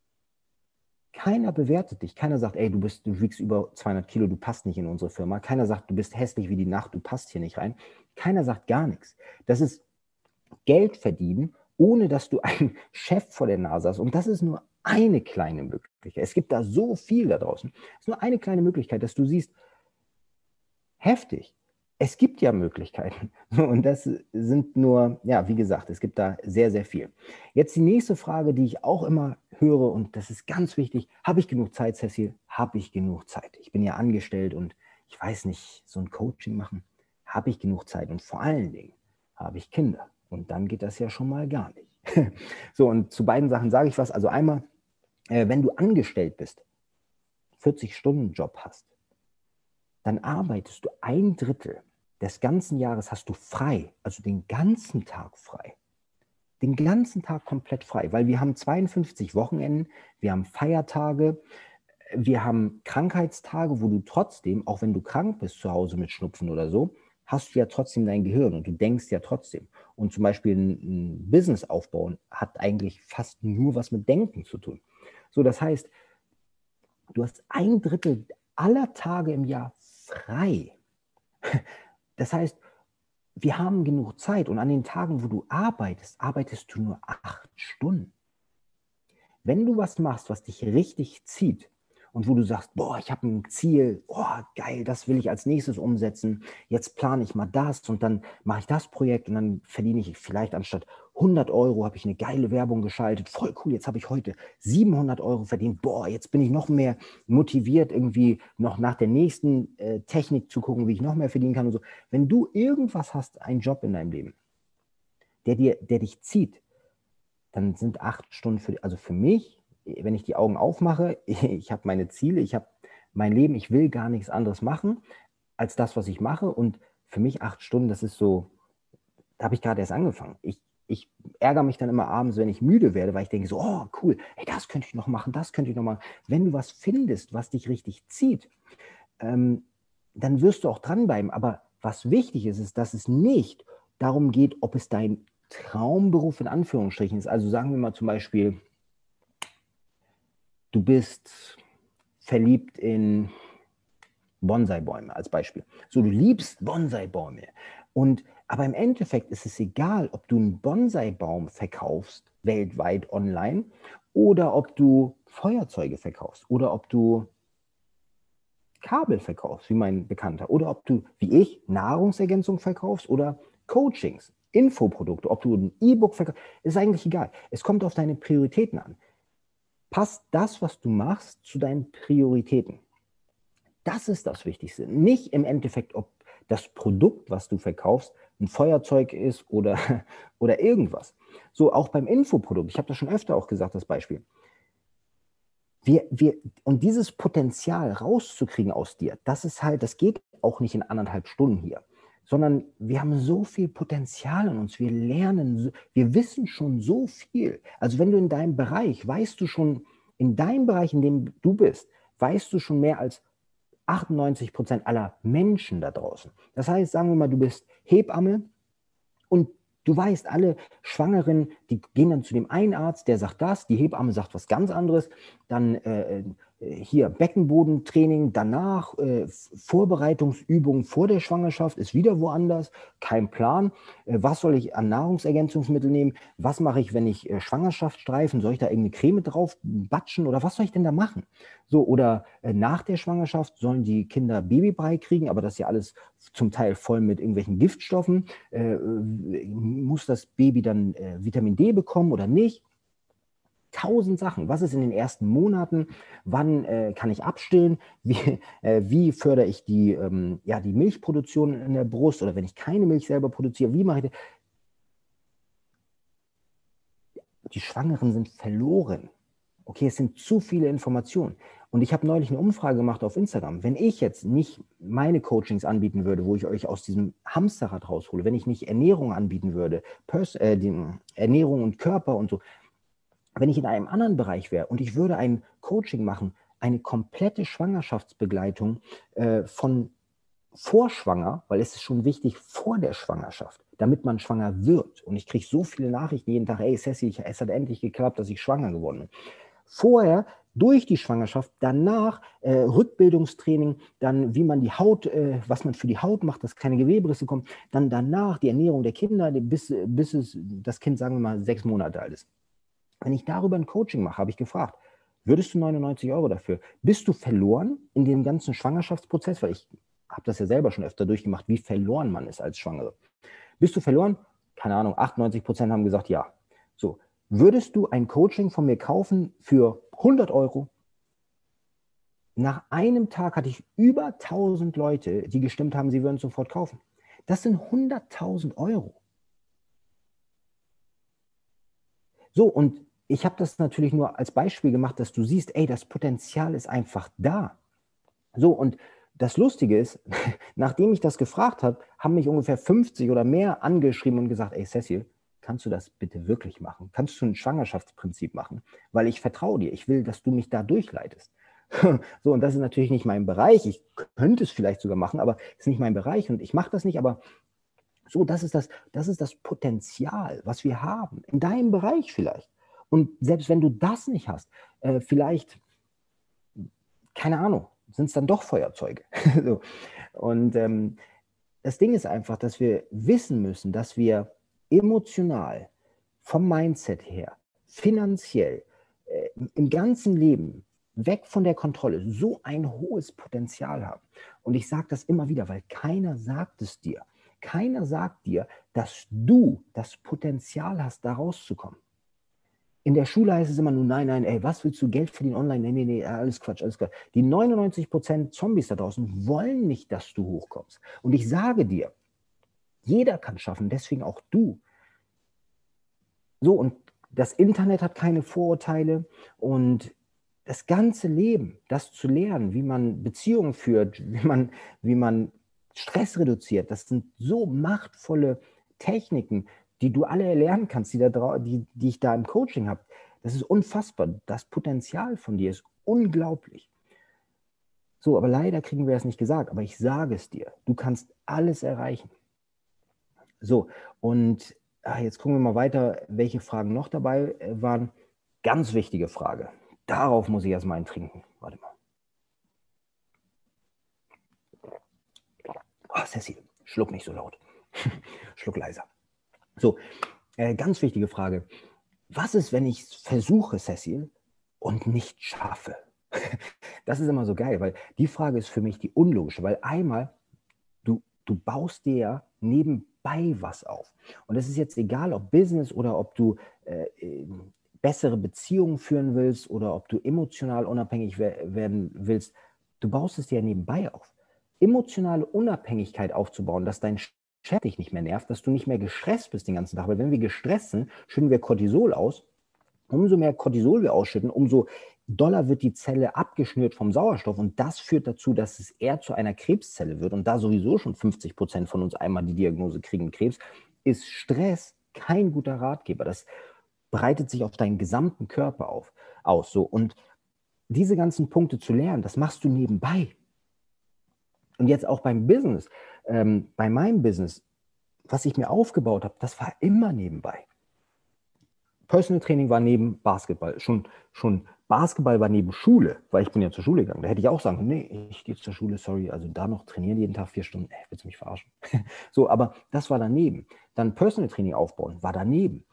Speaker 1: Keiner bewertet dich. Keiner sagt, ey, du wiegst über 200 Kilo, du passt nicht in unsere Firma. Keiner sagt, du bist hässlich wie die Nacht, du passt hier nicht rein. Keiner sagt gar nichts. Das ist Geld verdienen, ohne dass du einen Chef vor der Nase hast. Und das ist nur eine kleine Möglichkeit. Es gibt da so viel da draußen. Es ist nur eine kleine Möglichkeit, dass du siehst, heftig. Es gibt ja Möglichkeiten. Und das sind nur, ja, wie gesagt, es gibt da sehr, sehr viel. Jetzt die nächste Frage, die ich auch immer höre, und das ist ganz wichtig. Habe ich genug Zeit, Cecil? Habe ich genug Zeit? Ich bin ja angestellt und ich weiß nicht, so ein Coaching machen. Habe ich genug Zeit? Und vor allen Dingen habe ich Kinder. Und dann geht das ja schon mal gar nicht. So, und zu beiden Sachen sage ich was. Also einmal, wenn du angestellt bist, 40-Stunden-Job hast, dann arbeitest du 1/3 des ganzen Jahres hast du frei, also den ganzen Tag frei. Den ganzen Tag komplett frei, weil wir haben 52 Wochenenden, wir haben Feiertage, Wir haben Krankheitstage, wo du trotzdem, auch wenn du krank bist zu Hause mit Schnupfen oder so, hast du ja trotzdem dein Gehirn und du denkst ja trotzdem. Und zum Beispiel ein Business aufbauen hat eigentlich fast nur was mit Denken zu tun. So, das heißt, du hast 1/3 aller Tage im Jahr frei. Das heißt, wir haben genug Zeit und an den Tagen, wo du arbeitest, arbeitest du nur 8 Stunden. Wenn du was machst, was dich richtig zieht und wo du sagst, boah, ich habe ein Ziel, oh, geil, das will ich als nächstes umsetzen, jetzt plane ich mal das und dann mache ich das Projekt und dann verdiene ich vielleicht anstatt 100 Euro, habe ich eine geile Werbung geschaltet, voll cool, jetzt habe ich heute 700 Euro verdient, boah, jetzt bin ich noch mehr motiviert, irgendwie noch nach der nächsten Technik zu gucken, wie ich noch mehr verdienen kann und so. Wenn du irgendwas hast, einen Job in deinem Leben, der dich zieht, dann sind 8 Stunden also für mich, wenn ich die Augen aufmache, ich habe meine Ziele, ich habe mein Leben, ich will gar nichts anderes machen, als das, was ich mache. Und für mich 8 Stunden, das ist so, da habe ich gerade erst angefangen. Ich ärgere mich dann immer abends, wenn ich müde werde, weil ich denke so, oh cool, hey, das könnte ich noch machen, das könnte ich noch machen. Wenn du was findest, was dich richtig zieht, dann wirst du auch dranbleiben. Aber was wichtig ist, ist, dass es nicht darum geht, ob es dein Traumberuf in Anführungsstrichen ist. Also sagen wir mal zum Beispiel, du bist verliebt in Bonsai-Bäume als Beispiel. So, du liebst Bonsai-Bäume. Aber im Endeffekt ist es egal, ob du einen Bonsai-Baum verkaufst, weltweit online, oder ob du Feuerzeuge verkaufst, oder ob du Kabel verkaufst, wie mein Bekannter, oder ob du, wie ich, Nahrungsergänzung verkaufst oder Coachings, Infoprodukte, ob du ein E-Book verkaufst, ist eigentlich egal. Es kommt auf deine Prioritäten an. Passt das, was du machst, zu deinen Prioritäten? Das ist das Wichtigste. Nicht im Endeffekt, ob das Produkt, was du verkaufst, ein Feuerzeug ist oder, oder irgendwas. So, auch beim Infoprodukt, ich habe das schon öfter auch gesagt, das Beispiel. Und dieses Potenzial rauszukriegen aus dir, das ist halt, das geht auch nicht in 1,5 Stunden hier, sondern wir haben so viel Potenzial in uns, wir lernen, wir wissen schon so viel. Also wenn du in deinem Bereich, weißt du schon, in deinem Bereich, in dem du bist, weißt du schon mehr als 98% aller Menschen da draußen. Das heißt, sagen wir mal, du bist Hebamme und du weißt, alle Schwangeren, die gehen dann zu dem einen Arzt, der sagt das, die Hebamme sagt was ganz anderes, dann hier Beckenbodentraining, danach Vorbereitungsübungen vor der Schwangerschaft ist wieder woanders, kein Plan. Was soll ich an Nahrungsergänzungsmittel nehmen? Was mache ich, wenn ich Schwangerschaftsstreifen? Soll ich da irgendeine Creme drauf batschen oder was soll ich denn da machen? So, oder nach der Schwangerschaft sollen die Kinder Babybrei kriegen, aber das ist ja alles zum Teil voll mit irgendwelchen Giftstoffen. Muss das Baby dann Vitamin D bekommen oder nicht? 1000 Sachen. Was ist in den ersten Monaten? Wann kann ich abstillen? Wie fördere ich die Milchproduktion in der Brust? Oder wenn ich keine Milch selber produziere, wie mache ich das? Die Schwangeren sind verloren. Okay, es sind zu viele Informationen. Und ich habe neulich eine Umfrage gemacht auf Instagram. Wenn ich jetzt nicht meine Coachings anbieten würde, wo ich euch aus diesem Hamsterrad raushole, wenn ich nicht Ernährung anbieten würde, die Ernährung und Körper und so, wenn ich in einem anderen Bereich wäre und ich würde ein Coaching machen, eine komplette Schwangerschaftsbegleitung von vorschwanger, weil es ist schon wichtig vor der Schwangerschaft, damit man schwanger wird. Und ich kriege so viele Nachrichten jeden Tag, ey Sassy, es hat endlich geklappt, dass ich schwanger geworden bin. Vorher, durch die Schwangerschaft, danach Rückbildungstraining, dann wie man die Haut, was man für die Haut macht, dass keine Geweberisse kommen, dann danach die Ernährung der Kinder, bis das Kind, sagen wir mal, 6 Monate alt ist. Wenn ich darüber ein Coaching mache, habe ich gefragt, würdest du 99 Euro dafür? Bist du verloren in dem ganzen Schwangerschaftsprozess? Weil ich habe das ja selber schon öfter durchgemacht, wie verloren man ist als Schwangere. Bist du verloren? Keine Ahnung, 98% haben gesagt ja. So, würdest du ein Coaching von mir kaufen für 100 Euro? Nach einem Tag hatte ich über 1000 Leute, die gestimmt haben, sie würden es sofort kaufen. Das sind 100.000 Euro. So, und ich habe das natürlich nur als Beispiel gemacht, dass du siehst, ey, das Potenzial ist einfach da. So, und das Lustige ist, nachdem ich das gefragt habe, haben mich ungefähr 50 oder mehr angeschrieben und gesagt, ey Cecil, kannst du das bitte wirklich machen? Kannst du ein Schwangerschaftsprinzip machen? Weil ich vertraue dir, ich will, dass du mich da durchleitest. So, und das ist natürlich nicht mein Bereich. Ich könnte es vielleicht sogar machen, aber es ist nicht mein Bereich und ich mache das nicht. Aber so, das ist das Potenzial, was wir haben, in deinem Bereich vielleicht. Und selbst wenn du das nicht hast, vielleicht, keine Ahnung, sind es dann doch Feuerzeuge. So. Und das Ding ist einfach, dass wir wissen müssen, dass wir emotional, vom Mindset her, finanziell, im ganzen Leben, weg von der Kontrolle, so ein hohes Potenzial haben. Und ich sage das immer wieder, weil keiner sagt es dir. Keiner sagt dir, dass du das Potenzial hast, da rauszukommen. In der Schule heißt es immer nur, nein, nein, ey, was willst du, Geld verdienen online? Nee, nee, nee, alles Quatsch, alles Quatsch. Die 99% Zombies da draußen wollen nicht, dass du hochkommst. Und ich sage dir, jeder kann schaffen, deswegen auch du. So, und das Internet hat keine Vorurteile und das ganze Leben, das zu lernen, wie man Beziehungen führt, wie man Stress reduziert, das sind so machtvolle Techniken, die du alle erlernen kannst, die ich da im Coaching habe. Das ist unfassbar. Das Potenzial von dir ist unglaublich. So, aber leider kriegen wir das nicht gesagt. Aber ich sage es dir, du kannst alles erreichen. So, und jetzt gucken wir mal weiter, welche Fragen noch dabei waren. Ganz wichtige Frage. Darauf muss ich erstmal eintrinken. Warte mal. Oh, Cecil, schluck nicht so laut. Schluck leiser. So, ganz wichtige Frage. Was ist, wenn ich es versuche, Cecil, und nicht schaffe? Das ist immer so geil, weil die Frage ist für mich die unlogische, weil einmal, du baust dir ja nebenbei was auf. Und es ist jetzt egal, ob Business oder ob du bessere Beziehungen führen willst oder ob du emotional unabhängig werden willst. Du baust es dir ja nebenbei auf. Emotionale Unabhängigkeit aufzubauen, dass dein Chef dich nicht mehr nervt, dass du nicht mehr gestresst bist den ganzen Tag. Weil wenn wir gestresst sind, schütten wir Cortisol aus. Umso mehr Cortisol wir ausschütten, umso doller wird die Zelle abgeschnürt vom Sauerstoff und das führt dazu, dass es eher zu einer Krebszelle wird. Und da sowieso schon 50% von uns einmal die Diagnose kriegen Krebs, ist Stress kein guter Ratgeber. Das breitet sich auf deinen gesamten Körper aus. So. Und diese ganzen Punkte zu lernen, das machst du nebenbei. Und jetzt auch beim Business, bei meinem Business, was ich mir aufgebaut habe, das war immer nebenbei. Personal Training war neben Basketball. Schon Basketball war neben Schule, weil ich bin ja zur Schule gegangen. Da hätte ich auch sagen können, nee, ich gehe zur Schule, sorry, also da noch trainieren jeden Tag 4 Stunden, willst du mich verarschen? So, aber das war daneben. Dann Personal Training aufbauen, war daneben.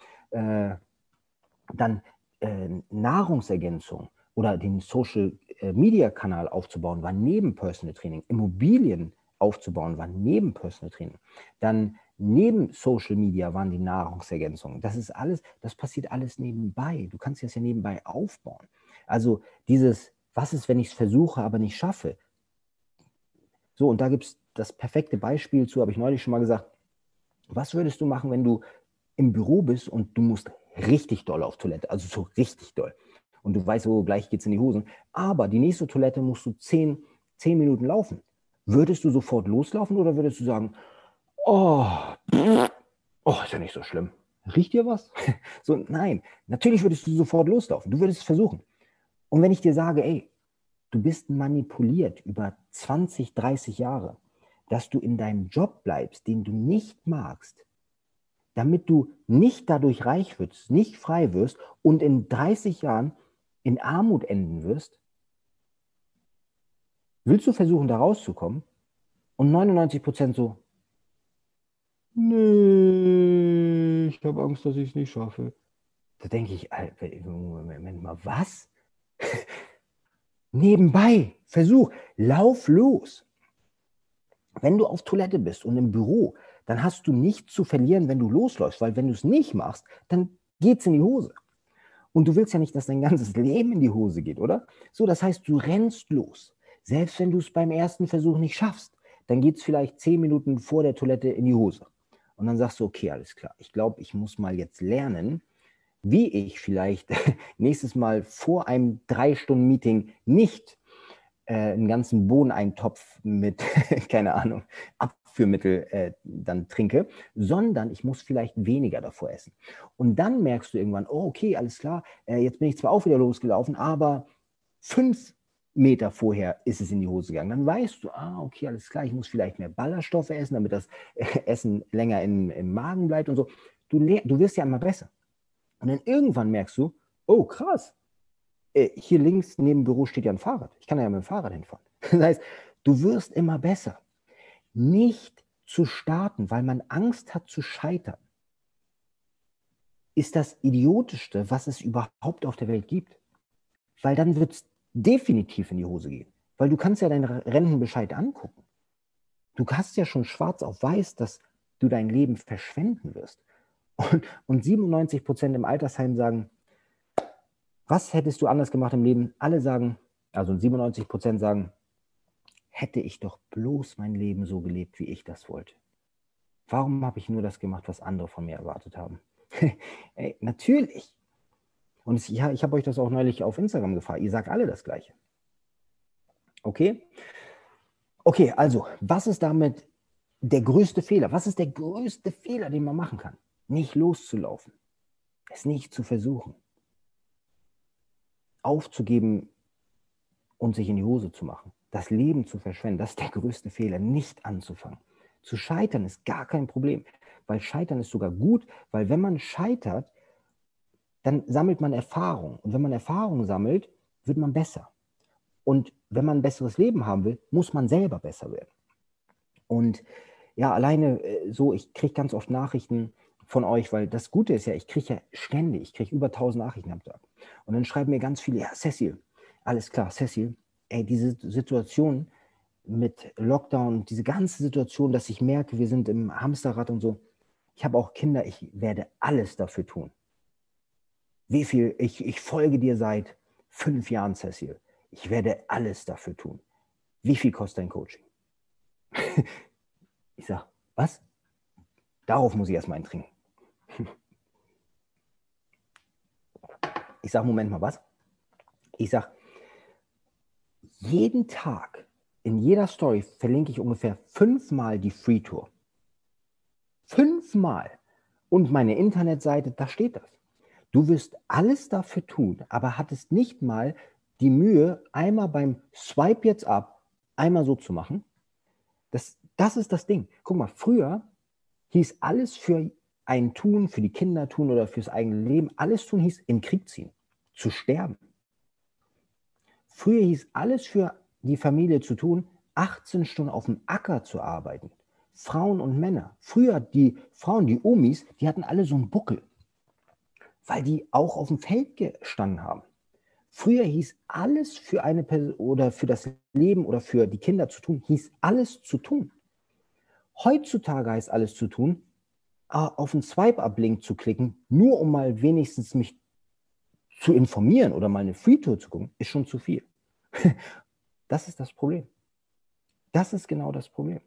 Speaker 1: Dann Nahrungsergänzung oder den Social Media Kanal aufzubauen, war neben Personal Training. Immobilien aufzubauen, war neben Personal Training. Dann neben Social Media waren die Nahrungsergänzungen. Das ist alles, das passiert alles nebenbei. Du kannst das ja nebenbei aufbauen. Also dieses, was ist, wenn ich es versuche, aber nicht schaffe? So, und da gibt es das perfekte Beispiel zu, habe ich neulich schon mal gesagt. Was würdest du machen, wenn du im Büro bist und du musst richtig doll auf Toilette, also so richtig doll. Und du weißt, oh, gleich geht's in die Hosen. Aber die nächste Toilette musst du 10 Minuten laufen. Würdest du sofort loslaufen oder würdest du sagen, oh, ist ja nicht so schlimm. Riecht dir was? So, nein, natürlich würdest du sofort loslaufen. Du würdest es versuchen. Und wenn ich dir sage, ey, du bist manipuliert über 20, 30 Jahre, dass du in deinem Job bleibst, den du nicht magst, damit du nicht dadurch reich wirst, nicht frei wirst und in 30 Jahren in Armut enden wirst, willst du versuchen, da rauszukommen? Und 99% so, nee, ich habe Angst, dass ich es nicht schaffe. Da denke ich, Moment mal, was? Nebenbei, Versuch, lauf los. Wenn du auf Toilette bist und im Büro, dann hast du nichts zu verlieren, wenn du losläufst, weil wenn du es nicht machst, dann geht es in die Hose. Und du willst ja nicht, dass dein ganzes Leben in die Hose geht, oder? So, das heißt, du rennst los. Selbst wenn du es beim ersten Versuch nicht schaffst, dann geht es vielleicht 10 Minuten vor der Toilette in die Hose. Und dann sagst du, okay, alles klar. Ich glaube, ich muss mal jetzt lernen, wie ich vielleicht nächstes Mal vor einem 3-Stunden-Meeting nicht einen ganzen Bohneneintopf mit, keine Ahnung, Abführmittel dann trinke, sondern ich muss vielleicht weniger davor essen. Und dann merkst du irgendwann, oh, okay, alles klar, jetzt bin ich zwar auch wieder losgelaufen, aber 5 Meter vorher ist es in die Hose gegangen. Dann weißt du, okay, alles klar, ich muss vielleicht mehr Ballaststoffe essen, damit das Essen länger im Magen bleibt und so. Du wirst ja immer besser. Und dann irgendwann merkst du, oh krass, hier links neben dem Büro steht ja ein Fahrrad. Ich kann ja mit dem Fahrrad hinfahren. Das heißt, du wirst immer besser. Nicht zu starten, weil man Angst hat zu scheitern, ist das Idiotischste, was es überhaupt auf der Welt gibt. Weil dann wird es definitiv in die Hose gehen. Weil du kannst ja deinen Rentenbescheid angucken. Du hast ja schon schwarz auf weiß, dass du dein Leben verschwenden wirst. Und 97% im Altersheim sagen, was hättest du anders gemacht im Leben? Alle sagen, also 97% sagen, hätte ich doch bloß mein Leben so gelebt, wie ich das wollte. Warum habe ich nur das gemacht, was andere von mir erwartet haben? Ey, natürlich. Und ich habe euch das auch neulich auf Instagram gefragt. Ihr sagt alle das Gleiche. Okay? Okay, also, was ist damit der größte Fehler? Was ist der größte Fehler, den man machen kann? Nicht loszulaufen. Es nicht zu versuchen. Aufzugeben und sich in die Hose zu machen. Das Leben zu verschwenden, das ist der größte Fehler. Nicht anzufangen. Zu scheitern ist gar kein Problem. Weil Scheitern ist sogar gut, weil wenn man scheitert, dann sammelt man Erfahrung. Und wenn man Erfahrung sammelt, wird man besser. Und wenn man ein besseres Leben haben will, muss man selber besser werden. Und ja, alleine so, ich kriege ganz oft Nachrichten von euch, weil das Gute ist ja, ich kriege ja ständig, ich kriege über 1000 Nachrichten am Tag. Und dann schreiben mir ganz viele, ja, Cecil, alles klar, Cecil, ey, diese Situation mit Lockdown, diese ganze Situation, dass ich merke, wir sind im Hamsterrad und so, ich habe auch Kinder, ich werde alles dafür tun. Wie viel, ich folge dir seit 5 Jahren, Cecil. Ich werde alles dafür tun. Wie viel kostet dein Coaching? Ich sage, was? Darauf muss ich erstmal eintrinken. Ich sage, Moment mal, was? Ich sage, jeden Tag, in jeder Story verlinke ich ungefähr 5-mal die Free Tour. 5-mal. Und meine Internetseite, da steht das. Du wirst alles dafür tun, aber hattest nicht mal die Mühe, einmal beim Swipe jetzt ab, einmal so zu machen. Das ist das Ding. Guck mal, früher hieß alles für ein Tun, für die Kinder tun oder fürs eigene Leben, alles tun hieß in den Krieg ziehen, zu sterben. Früher hieß alles für die Familie zu tun, 18 Stunden auf dem Acker zu arbeiten. Frauen und Männer. Früher die Frauen, die Omis, die hatten alle so einen Buckel, weil die auch auf dem Feld gestanden haben. Früher hieß alles für eine Person oder für das Leben oder für die Kinder zu tun, hieß alles zu tun. Heutzutage heißt alles zu tun, auf einen Swipe-Up-Link zu klicken, nur um mal wenigstens mich zu informieren oder mal eine Free-Tour zu gucken, ist schon zu viel. Das ist das Problem. Das ist genau das Problem.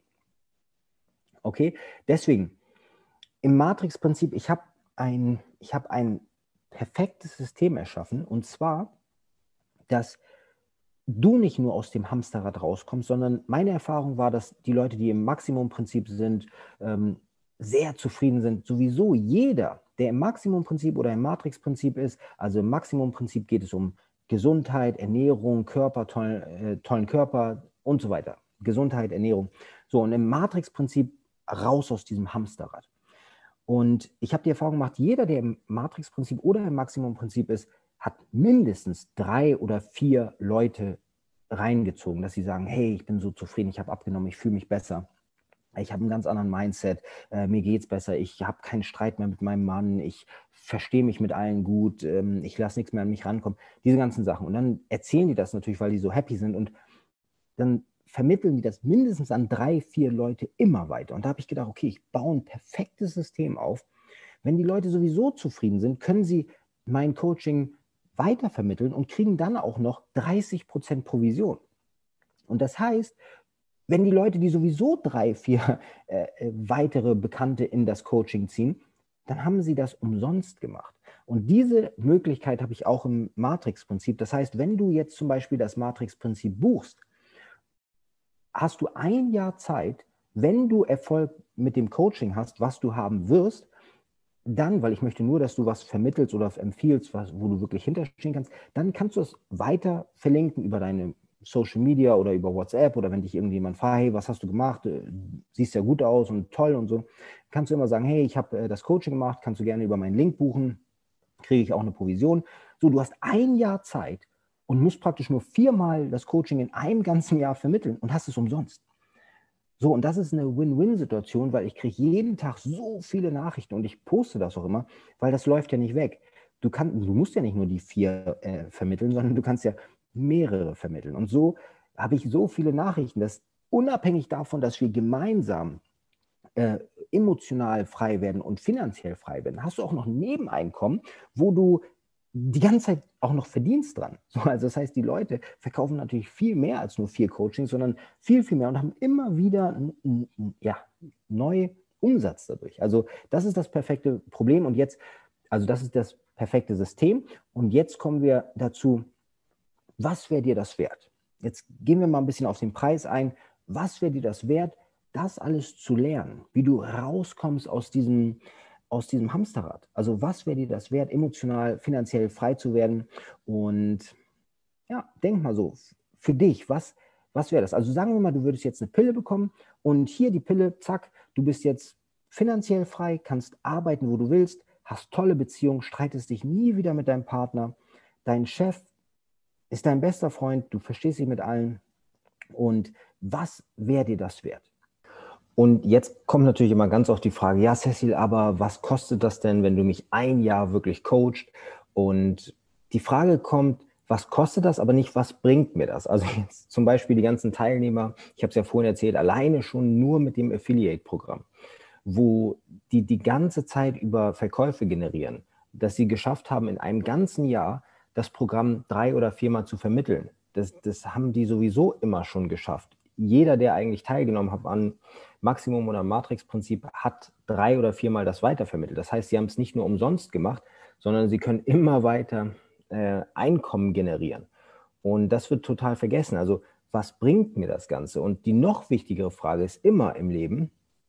Speaker 1: Okay, deswegen, im Matrix-Prinzip, ich habe ein perfektes System erschaffen, und zwar, dass du nicht nur aus dem Hamsterrad rauskommst, sondern meine Erfahrung war, dass die Leute, die im Maximumprinzip sind, sehr zufrieden sind. Sowieso jeder, der im Maximumprinzip oder im Matrix-Prinzip ist, also im Maximumprinzip geht es um Gesundheit, Ernährung, Körper, tollen Körper und so weiter. Gesundheit, Ernährung. So, und im Matrix-Prinzip raus aus diesem Hamsterrad. Und ich habe die Erfahrung gemacht, jeder, der im Matrix-Prinzip oder im Maximumprinzip ist, hat mindestens 3 oder 4 Leute reingezogen, dass sie sagen, hey, ich bin so zufrieden, ich habe abgenommen, ich fühle mich besser, ich habe einen ganz anderen Mindset, mir geht es besser, ich habe keinen Streit mehr mit meinem Mann, ich verstehe mich mit allen gut, ich lasse nichts mehr an mich rankommen, diese ganzen Sachen. Und dann erzählen die das natürlich, weil die so happy sind, und dann vermitteln die das mindestens an 3, 4 Leute immer weiter. Und da habe ich gedacht, okay, ich baue ein perfektes System auf. Wenn die Leute sowieso zufrieden sind, können sie mein Coaching weitervermitteln und kriegen dann auch noch 30% Provision. Und das heißt, wenn die Leute, die sowieso 3, 4 weitere Bekannte in das Coaching ziehen, dann haben sie das umsonst gemacht. Und diese Möglichkeit habe ich auch im Matrix-Prinzip. Das heißt, wenn du jetzt zum Beispiel das Matrix-Prinzip buchst, hast du 1 Jahr Zeit, wenn du Erfolg mit dem Coaching hast, was du haben wirst, dann, weil ich möchte nur, dass du was vermittelst oder empfiehlst, wo du wirklich hinterstehen kannst, dann kannst du es weiter verlinken über deine Social Media oder über WhatsApp oder wenn dich irgendjemand fragt, hey, was hast du gemacht? Siehst ja gut aus und toll und so. Kannst du immer sagen, hey, ich habe das Coaching gemacht, kannst du gerne über meinen Link buchen, kriege ich auch eine Provision. So, du hast ein Jahr Zeit und musst praktisch nur 4-mal das Coaching in einem ganzen Jahr vermitteln und hast es umsonst. So, und das ist eine Win-Win-Situation, weil ich kriege jeden Tag so viele Nachrichten und ich poste das auch immer, weil das läuft ja nicht weg. Du musst ja nicht nur die 4 vermitteln, sondern du kannst ja mehrere vermitteln. Und so habe ich so viele Nachrichten, dass unabhängig davon, dass wir gemeinsam emotional frei werden und finanziell frei werden, hast du auch noch ein Nebeneinkommen, wo du die ganze Zeit auch noch verdienst dran. So, also das heißt, die Leute verkaufen natürlich viel mehr als nur 4 Coachings, sondern viel, viel mehr und haben immer wieder ja, neu Umsatz dadurch. Also das ist das perfekte Problem und jetzt, also das ist das perfekte System. Und jetzt kommen wir dazu, was wäre dir das wert? Jetzt gehen wir mal ein bisschen auf den Preis ein. Was wäre dir das wert, das alles zu lernen? Wie du rauskommst aus diesem Hamsterrad? Also was wäre dir das wert, emotional, finanziell frei zu werden? Und ja, denk mal so, für dich, was wäre das? Also sagen wir mal, du würdest jetzt eine Pille bekommen und hier die Pille, zack, du bist jetzt finanziell frei, kannst arbeiten, wo du willst, hast tolle Beziehungen, streitest dich nie wieder mit deinem Partner, dein Chef ist dein bester Freund, du verstehst dich mit allen und was wäre dir das wert? Und jetzt kommt natürlich immer ganz oft die Frage, ja Cecil, aber was kostet das denn, wenn du mich ein Jahr wirklich coachst? Und die Frage kommt, was kostet das, aber nicht, was bringt mir das? Also jetzt zum Beispiel die ganzen Teilnehmer, ich habe es ja vorhin erzählt, alleine schon nur mit dem Affiliate-Programm, wo die ganze Zeit über Verkäufe generieren, dass sie geschafft haben, in einem ganzen Jahr das Programm 3- oder 4-mal zu vermitteln. Das haben die sowieso immer schon geschafft. Jeder, der eigentlich teilgenommen hat an Maximum- oder Matrix-Prinzip, hat 3- oder 4-mal das weitervermittelt. Das heißt, sie haben es nicht nur umsonst gemacht, sondern sie können immer weiter Einkommen generieren. Und das wird total vergessen. Also was bringt mir das Ganze? Und die noch wichtigere Frage ist immer im Leben,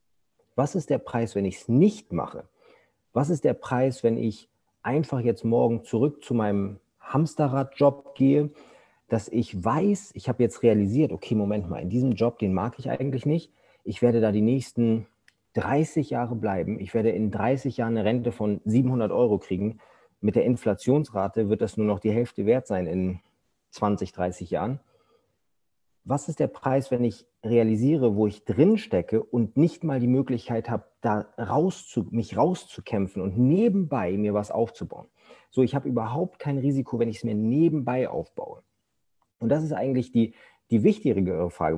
Speaker 1: was ist der Preis, wenn ich es nicht mache? Was ist der Preis, wenn ich einfach jetzt morgen zurück zu meinem Hamsterrad-Job gehe, dass ich weiß, ich habe jetzt realisiert, okay, Moment mal, in diesem Job, den mag ich eigentlich nicht. Ich werde da die nächsten 30 Jahre bleiben. Ich werde in 30 Jahren eine Rente von 700 Euro kriegen. Mit der Inflationsrate wird das nur noch die Hälfte wert sein in 20, 30 Jahren. Was ist der Preis, wenn ich realisiere, wo ich drin stecke und nicht mal die Möglichkeit habe, mich rauszukämpfen und nebenbei mir was aufzubauen? So, ich habe überhaupt kein Risiko, wenn ich es mir nebenbei aufbaue. Und das ist eigentlich die wichtigere Frage.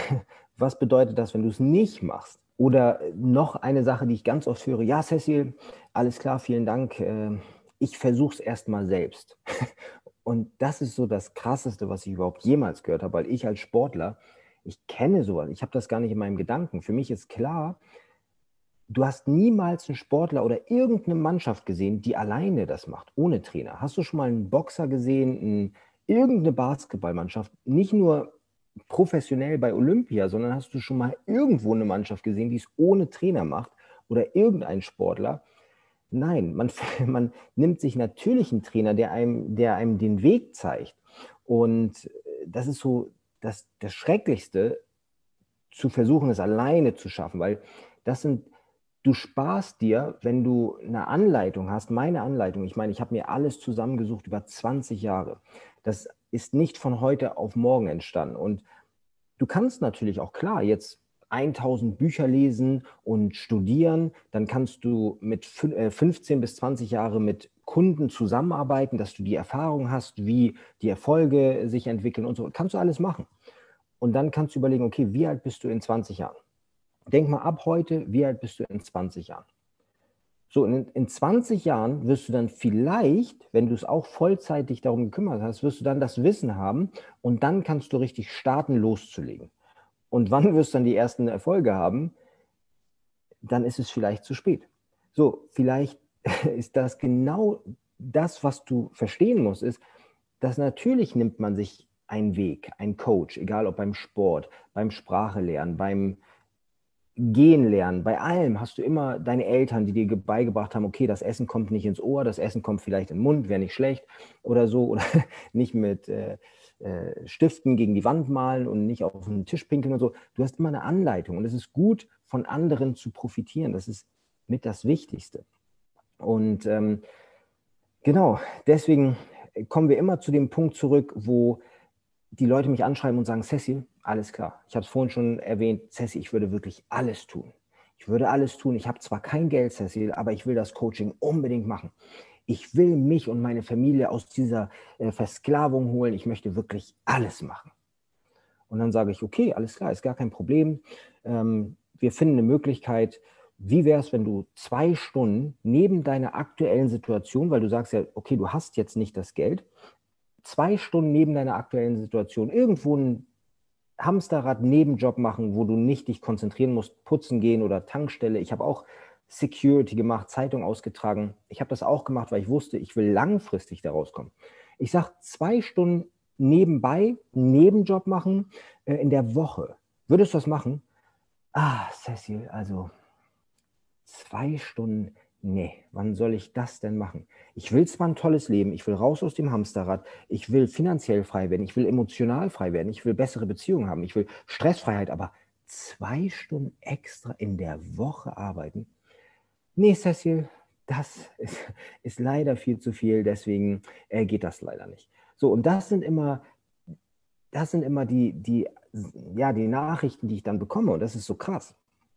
Speaker 1: Was bedeutet das, wenn du es nicht machst? Oder noch eine Sache, die ich ganz oft höre. Ja, Cecil, alles klar, vielen Dank. Ich versuche es erst mal selbst. Und das ist so das Krasseste, was ich überhaupt jemals gehört habe, weil ich als Sportler, ich kenne sowas, ich habe das gar nicht in meinem Gedanken. Für mich ist klar, du hast niemals einen Sportler oder irgendeine Mannschaft gesehen, die alleine das macht, ohne Trainer. Hast du schon mal einen Boxer gesehen, irgendeine Basketballmannschaft, nicht nur professionell bei Olympia, sondern hast du schon mal irgendwo eine Mannschaft gesehen, die es ohne Trainer macht oder irgendein Sportler? Nein, man nimmt sich natürlich einen Trainer, der einem den Weg zeigt. Und das ist so das Schrecklichste, zu versuchen, es alleine zu schaffen, weil du sparst dir, wenn du eine Anleitung hast, meine Anleitung, ich meine, ich habe mir alles zusammengesucht über 20 Jahre. Das ist nicht von heute auf morgen entstanden. Und du kannst natürlich auch klar jetzt 1000 Bücher lesen und studieren, dann kannst du mit 15 bis 20 Jahre mit Kunden zusammenarbeiten, dass du die Erfahrung hast, wie die Erfolge sich entwickeln und so. Kannst du alles machen. Und dann kannst du überlegen, okay, wie alt bist du in 20 Jahren? Denk mal ab heute, wie alt bist du in 20 Jahren? So, in 20 Jahren wirst du dann vielleicht, wenn du es auch vollzeitig darum gekümmert hast, wirst du dann das Wissen haben und dann kannst du richtig starten, loszulegen. Und wann wirst du dann die ersten Erfolge haben? Dann ist es vielleicht zu spät. So, vielleicht ist das genau das, was du verstehen musst, ist, dass natürlich nimmt man sich einen Weg, einen Coach, egal ob beim Sport, beim Sprachelernen, beim Gehen lernen, bei allem hast du immer deine Eltern, die dir beigebracht haben, okay, das Essen kommt nicht ins Ohr, das Essen kommt vielleicht in den Mund, wäre nicht schlecht oder so, oder nicht Stiften gegen die Wand malen und nicht auf den Tisch pinkeln und so. Du hast immer eine Anleitung und es ist gut, von anderen zu profitieren. Das ist mit das Wichtigste. Und genau, deswegen kommen wir immer zu dem Punkt zurück, wo die Leute mich anschreiben und sagen, Cecil, alles klar. Ich habe es vorhin schon erwähnt, Cecil, ich würde wirklich alles tun. Ich würde alles tun. Ich habe zwar kein Geld, Cecil, aber ich will das Coaching unbedingt machen. Ich will mich und meine Familie aus dieser Versklavung holen. Ich möchte wirklich alles machen. Und dann sage ich, okay, alles klar, ist gar kein Problem. Wir finden eine Möglichkeit. Wie wäre es, wenn du 2 Stunden neben deiner aktuellen Situation, weil du sagst ja, okay, du hast jetzt nicht das Geld, 2 Stunden neben deiner aktuellen Situation irgendwo ein Hamsterrad-Nebenjob machen, wo du nicht dich konzentrieren musst, putzen gehen oder Tankstelle. Ich habe auch Security gemacht, Zeitung ausgetragen. Ich habe das auch gemacht, weil ich wusste, ich will langfristig da rauskommen. Ich sage, 2 Stunden nebenbei, Nebenjob machen in der Woche. Würdest du das machen? Ah, Cecil, also 2 Stunden, nee, wann soll ich das denn machen? Ich will zwar ein tolles Leben, ich will raus aus dem Hamsterrad, ich will finanziell frei werden, ich will emotional frei werden, ich will bessere Beziehungen haben, ich will Stressfreiheit, aber 2 Stunden extra in der Woche arbeiten? Nee, Cecil, das ist leider viel zu viel, deswegen geht das leider nicht. So, und das sind immer ja, die Nachrichten, die ich dann bekomme, und das ist so krass.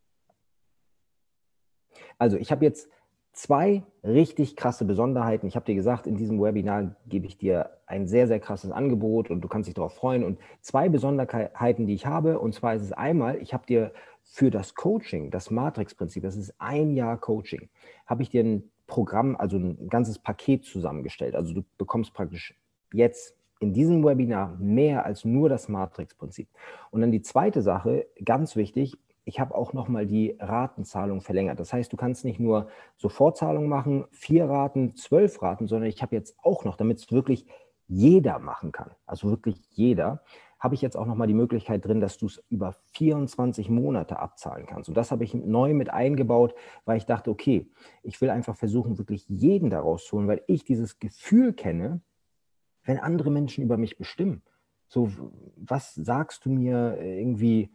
Speaker 1: Also ich habe jetzt 2 richtig krasse Besonderheiten. Ich habe dir gesagt, in diesem Webinar gebe ich dir ein sehr, sehr krasses Angebot und du kannst dich darauf freuen. Und 2 Besonderheiten, die ich habe, und zwar ist es einmal, ich habe dir für das Coaching, das Matrix-Prinzip, das ist 1 Jahr Coaching, habe ich dir ein Programm, also ein ganzes Paket zusammengestellt. Also du bekommst praktisch jetzt in diesem Webinar mehr als nur das Matrix-Prinzip. Und dann die zweite Sache, ganz wichtig, ich habe auch nochmal die Ratenzahlung verlängert. Das heißt, du kannst nicht nur Sofortzahlung machen, 4 Raten, 12 Raten, sondern ich habe jetzt auch noch, damit es wirklich jeder machen kann, also wirklich jeder, habe ich jetzt auch nochmal die Möglichkeit drin, dass du es über 24 Monate abzahlen kannst. Und das habe ich neu mit eingebaut, weil ich dachte, okay, ich will einfach versuchen, wirklich jeden da rauszuholen, weil ich dieses Gefühl kenne, wenn andere Menschen über mich bestimmen. So, was sagst du mir irgendwie,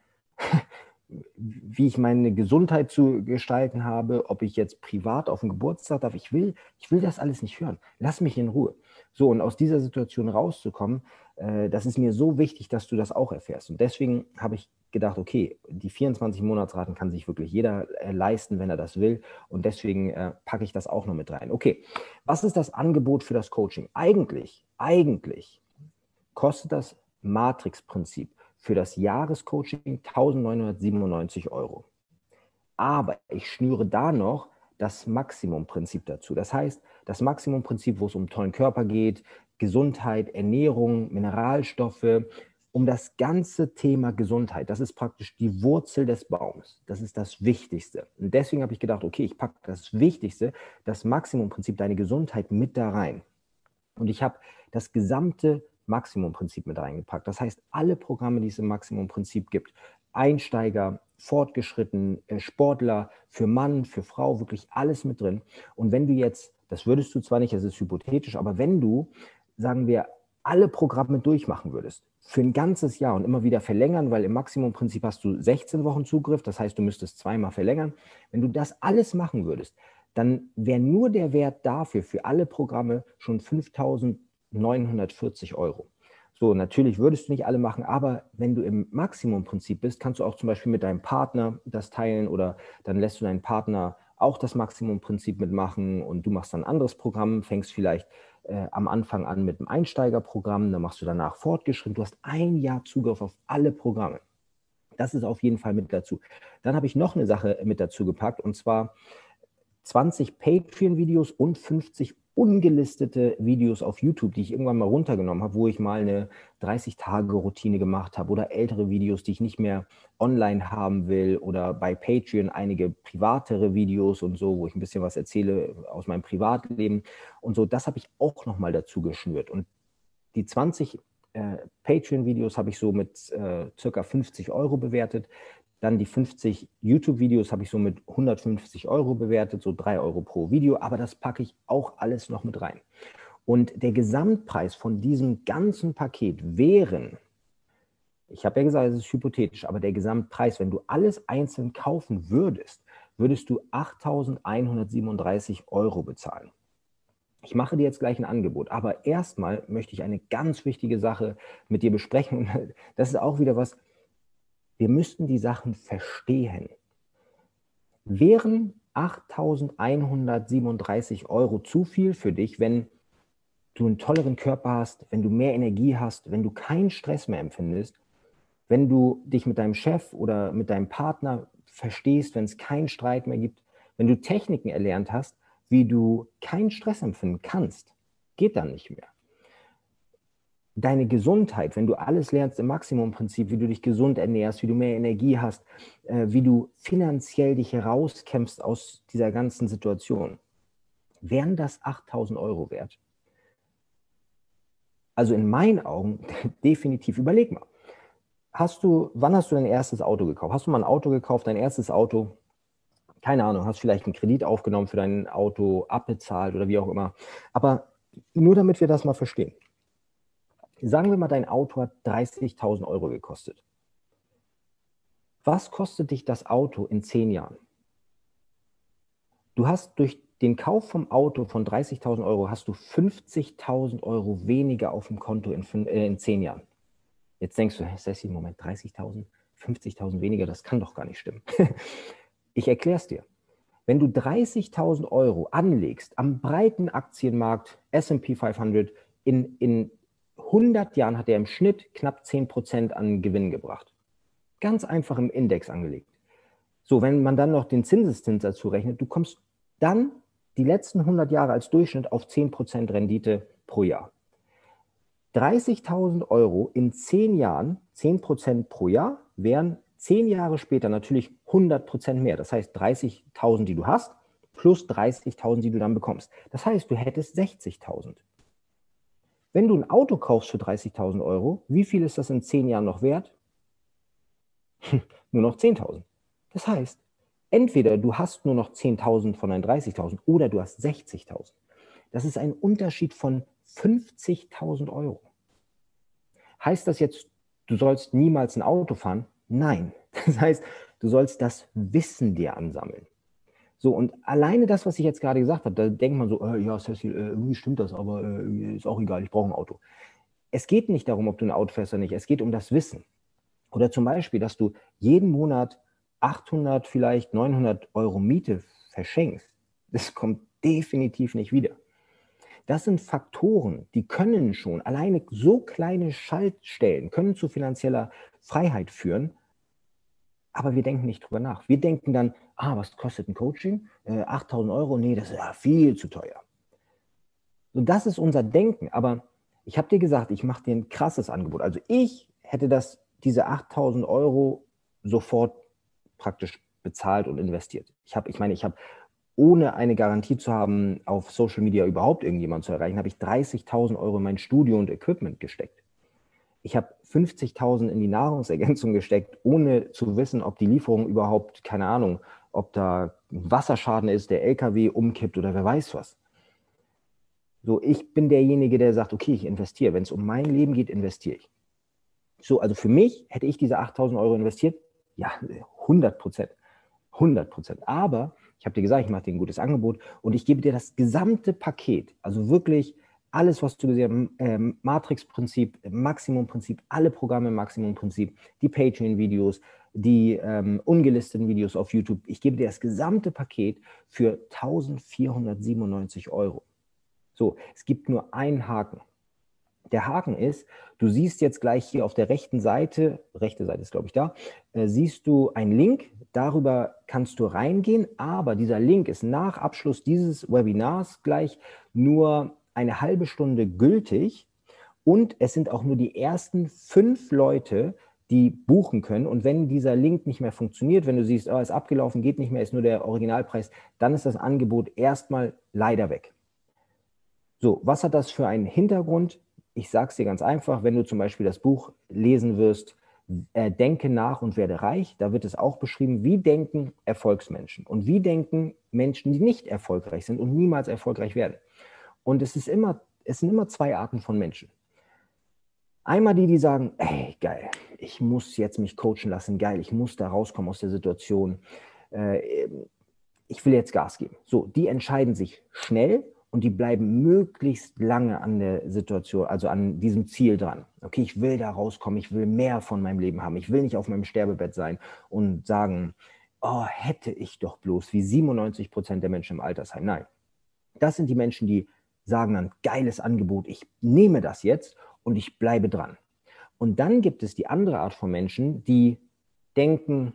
Speaker 1: wie ich meine Gesundheit zu gestalten habe, ob ich jetzt privat auf den Geburtstag darf. Ich will das alles nicht hören. Lass mich in Ruhe. So, und aus dieser Situation rauszukommen, das ist mir so wichtig, dass du das auch erfährst. Und deswegen habe ich gedacht, okay, die 24 Monatsraten kann sich wirklich jeder leisten, wenn er das will. Und deswegen packe ich das auch noch mit rein. Okay, was ist das Angebot für das Coaching? Eigentlich kostet das Matrix-Prinzip für das Jahrescoaching 1.997 €. Aber ich schnüre da noch das Maximumprinzip dazu. Das heißt, das Maximumprinzip, wo es um tollen Körper geht, Gesundheit, Ernährung, Mineralstoffe, um das ganze Thema Gesundheit. Das ist praktisch die Wurzel des Baums. Das ist das Wichtigste. Und deswegen habe ich gedacht, okay, ich packe das Wichtigste, das Maximumprinzip, deine Gesundheit mit da rein. Und ich habe das gesamte Maximumprinzip mit reingepackt. Das heißt, alle Programme, die es im Maximumprinzip gibt, Einsteiger, Fortgeschritten, Sportler, für Mann, für Frau, wirklich alles mit drin. Und wenn du jetzt, das würdest du zwar nicht, das ist hypothetisch, aber wenn du, sagen wir, alle Programme durchmachen würdest, für ein ganzes Jahr und immer wieder verlängern, weil im Maximumprinzip hast du 16 Wochen Zugriff, das heißt, du müsstest 2-mal verlängern. Wenn du das alles machen würdest, dann wäre nur der Wert dafür, für alle Programme, schon 5.940 €. So, natürlich würdest du nicht alle machen, aber wenn du im Maximumprinzip bist, kannst du auch zum Beispiel mit deinem Partner das teilen oder dann lässt du deinen Partner auch das Maximumprinzip mitmachen und du machst dann ein anderes Programm, fängst vielleicht am Anfang an mit einem Einsteigerprogramm, dann machst du danach fortgeschritten. Du hast 1 Jahr Zugriff auf alle Programme. Das ist auf jeden Fall mit dazu. Dann habe ich noch eine Sache mit dazu gepackt und zwar 20 Patreon-Videos und 50 ungelistete Videos auf YouTube, die ich irgendwann mal runtergenommen habe, wo ich mal eine 30-Tage-Routine gemacht habe oder ältere Videos, die ich nicht mehr online haben will oder bei Patreon einige privatere Videos und so, wo ich ein bisschen was erzähle aus meinem Privatleben und so. Das habe ich auch nochmal dazu geschnürt. Und die 20 Patreon-Videos habe ich so mit circa 50 € bewertet. Dann die 50 YouTube-Videos habe ich so mit 150 € bewertet, so 3 € pro Video. Aber das packe ich auch alles noch mit rein. Und der Gesamtpreis von diesem ganzen Paket wären, ich habe ja gesagt, es ist hypothetisch, aber der Gesamtpreis, wenn du alles einzeln kaufen würdest, würdest du 8.137 € bezahlen. Ich mache dir jetzt gleich ein Angebot, aber erstmal möchte ich eine ganz wichtige Sache mit dir besprechen. Und das ist auch wieder was, wir müssten die Sachen verstehen. Wären 8.137 € zu viel für dich, wenn du einen tolleren Körper hast, wenn du mehr Energie hast, wenn du keinen Stress mehr empfindest, wenn du dich mit deinem Chef oder mit deinem Partner verstehst, wenn es keinen Streit mehr gibt, wenn du Techniken erlernt hast, wie du keinen Stress empfinden kannst, geht dann nicht mehr. Deine Gesundheit, wenn du alles lernst im Maximumprinzip, wie du dich gesund ernährst, wie du mehr Energie hast, wie du finanziell dich herauskämpfst aus dieser ganzen Situation, wären das 8.000 € wert? Also in meinen Augen definitiv. Überleg mal. Wann hast du dein erstes Auto gekauft? Hast du mal ein Auto gekauft, dein erstes Auto? Keine Ahnung, hast vielleicht einen Kredit aufgenommen für dein Auto, abbezahlt oder wie auch immer. Aber nur damit wir das mal verstehen. Sagen wir mal, dein Auto hat 30.000 € gekostet. Was kostet dich das Auto in 10 Jahren? Du hast durch den Kauf vom Auto von 30.000 € hast du 50.000 € weniger auf dem Konto in 10 Jahren. Jetzt denkst du, Sessi, Moment, 30.000, 50.000 weniger, das kann doch gar nicht stimmen. Ich erkläre es dir. Wenn du 30.000 € anlegst am breiten Aktienmarkt S&P 500, in 100 Jahren hat er im Schnitt knapp 10% an Gewinn gebracht. Ganz einfach im Index angelegt. So, wenn man dann noch den Zinseszins dazu rechnet, du kommst dann die letzten 100 Jahre als Durchschnitt auf 10% Rendite pro Jahr. 30.000 € in 10 Jahren, 10% pro Jahr, wären 10 Jahre später natürlich 100% mehr. Das heißt 30.000, die du hast, plus 30.000, die du dann bekommst. Das heißt, du hättest 60.000. Wenn du ein Auto kaufst für 30.000 €, wie viel ist das in 10 Jahren noch wert? Nur noch 10.000. Das heißt, entweder du hast nur noch 10.000 von deinen 30.000 oder du hast 60.000. Das ist ein Unterschied von 50.000 €. Heißt das jetzt, du sollst niemals ein Auto fahren? Nein. Das heißt, du sollst das Wissen dir ansammeln. So, und alleine das, was ich jetzt gerade gesagt habe, da denkt man so, ja, Cecil, irgendwie stimmt das, aber ist auch egal, ich brauche ein Auto. Es geht nicht darum, ob du ein Auto fährst oder nicht, es geht um das Wissen. Oder zum Beispiel, dass du jeden Monat 800, vielleicht 900 € Miete verschenkst. Das kommt definitiv nicht wieder. Das sind Faktoren, die können schon, alleine so kleine Schaltstellen können zu finanzieller Freiheit führen, aber wir denken nicht drüber nach. Wir denken dann, was kostet ein Coaching? 8.000 €? Nee, das ist ja viel zu teuer. Und das ist unser Denken, aber ich habe dir gesagt, ich mache dir ein krasses Angebot. Also ich hätte diese 8.000 € sofort praktisch bezahlt und investiert. Ich habe, ohne eine Garantie zu haben, auf Social Media überhaupt irgendjemanden zu erreichen, habe ich 30.000 € in mein Studio und Equipment gesteckt. Ich habe 50.000 in die Nahrungsergänzung gesteckt, ohne zu wissen, ob die Lieferung überhaupt, keine Ahnung, ob da ein Wasserschaden ist, der LKW umkippt oder wer weiß was. So, ich bin derjenige, der sagt, okay, ich investiere. Wenn es um mein Leben geht, investiere ich. So, also für mich hätte ich diese 8.000 € investiert. Ja, 100%. 100%. Aber ich habe dir gesagt, ich mache dir ein gutes Angebot und ich gebe dir das gesamte Paket. Also wirklich alles, was du gesehen hast, Matrix-Prinzip, Maximumprinzip, alle Programme im Maximumprinzip, die Patreon-Videos, die ungelisteten Videos auf YouTube. Ich gebe dir das gesamte Paket für 1.497 €. So, es gibt nur einen Haken. Der Haken ist, du siehst jetzt gleich hier auf der rechte Seite ist glaube ich da, siehst du einen Link, darüber kannst du reingehen, aber dieser Link ist nach Abschluss dieses Webinars gleich nur eine halbe Stunde gültig und es sind auch nur die ersten 5 Leute, die buchen können und wenn dieser Link nicht mehr funktioniert, wenn du siehst, ist abgelaufen, geht nicht mehr, ist nur der Originalpreis, dann ist das Angebot erstmal leider weg. So, was hat das für einen Hintergrund? Ich sage es dir ganz einfach, wenn du zum Beispiel das Buch lesen wirst, Denke nach und werde reich, da wird es auch beschrieben, wie denken Erfolgsmenschen und wie denken Menschen, die nicht erfolgreich sind und niemals erfolgreich werden. Und es ist immer es sind immer zwei Arten von Menschen. Einmal die sagen, ey, geil, ich muss jetzt mich coachen lassen, geil, ich muss da rauskommen aus der Situation, ich will jetzt Gas geben. So, die entscheiden sich schnell und die bleiben möglichst lange an der Situation, also an diesem Ziel dran. Okay, ich will da rauskommen, ich will mehr von meinem Leben haben, ich will nicht auf meinem Sterbebett sein und sagen, oh, hätte ich doch bloß, wie 97% der Menschen im Altersheim. Nein, das sind die Menschen, die sagen dann, geiles Angebot, ich nehme das jetzt und ich bleibe dran. Und dann gibt es die andere Art von Menschen, die denken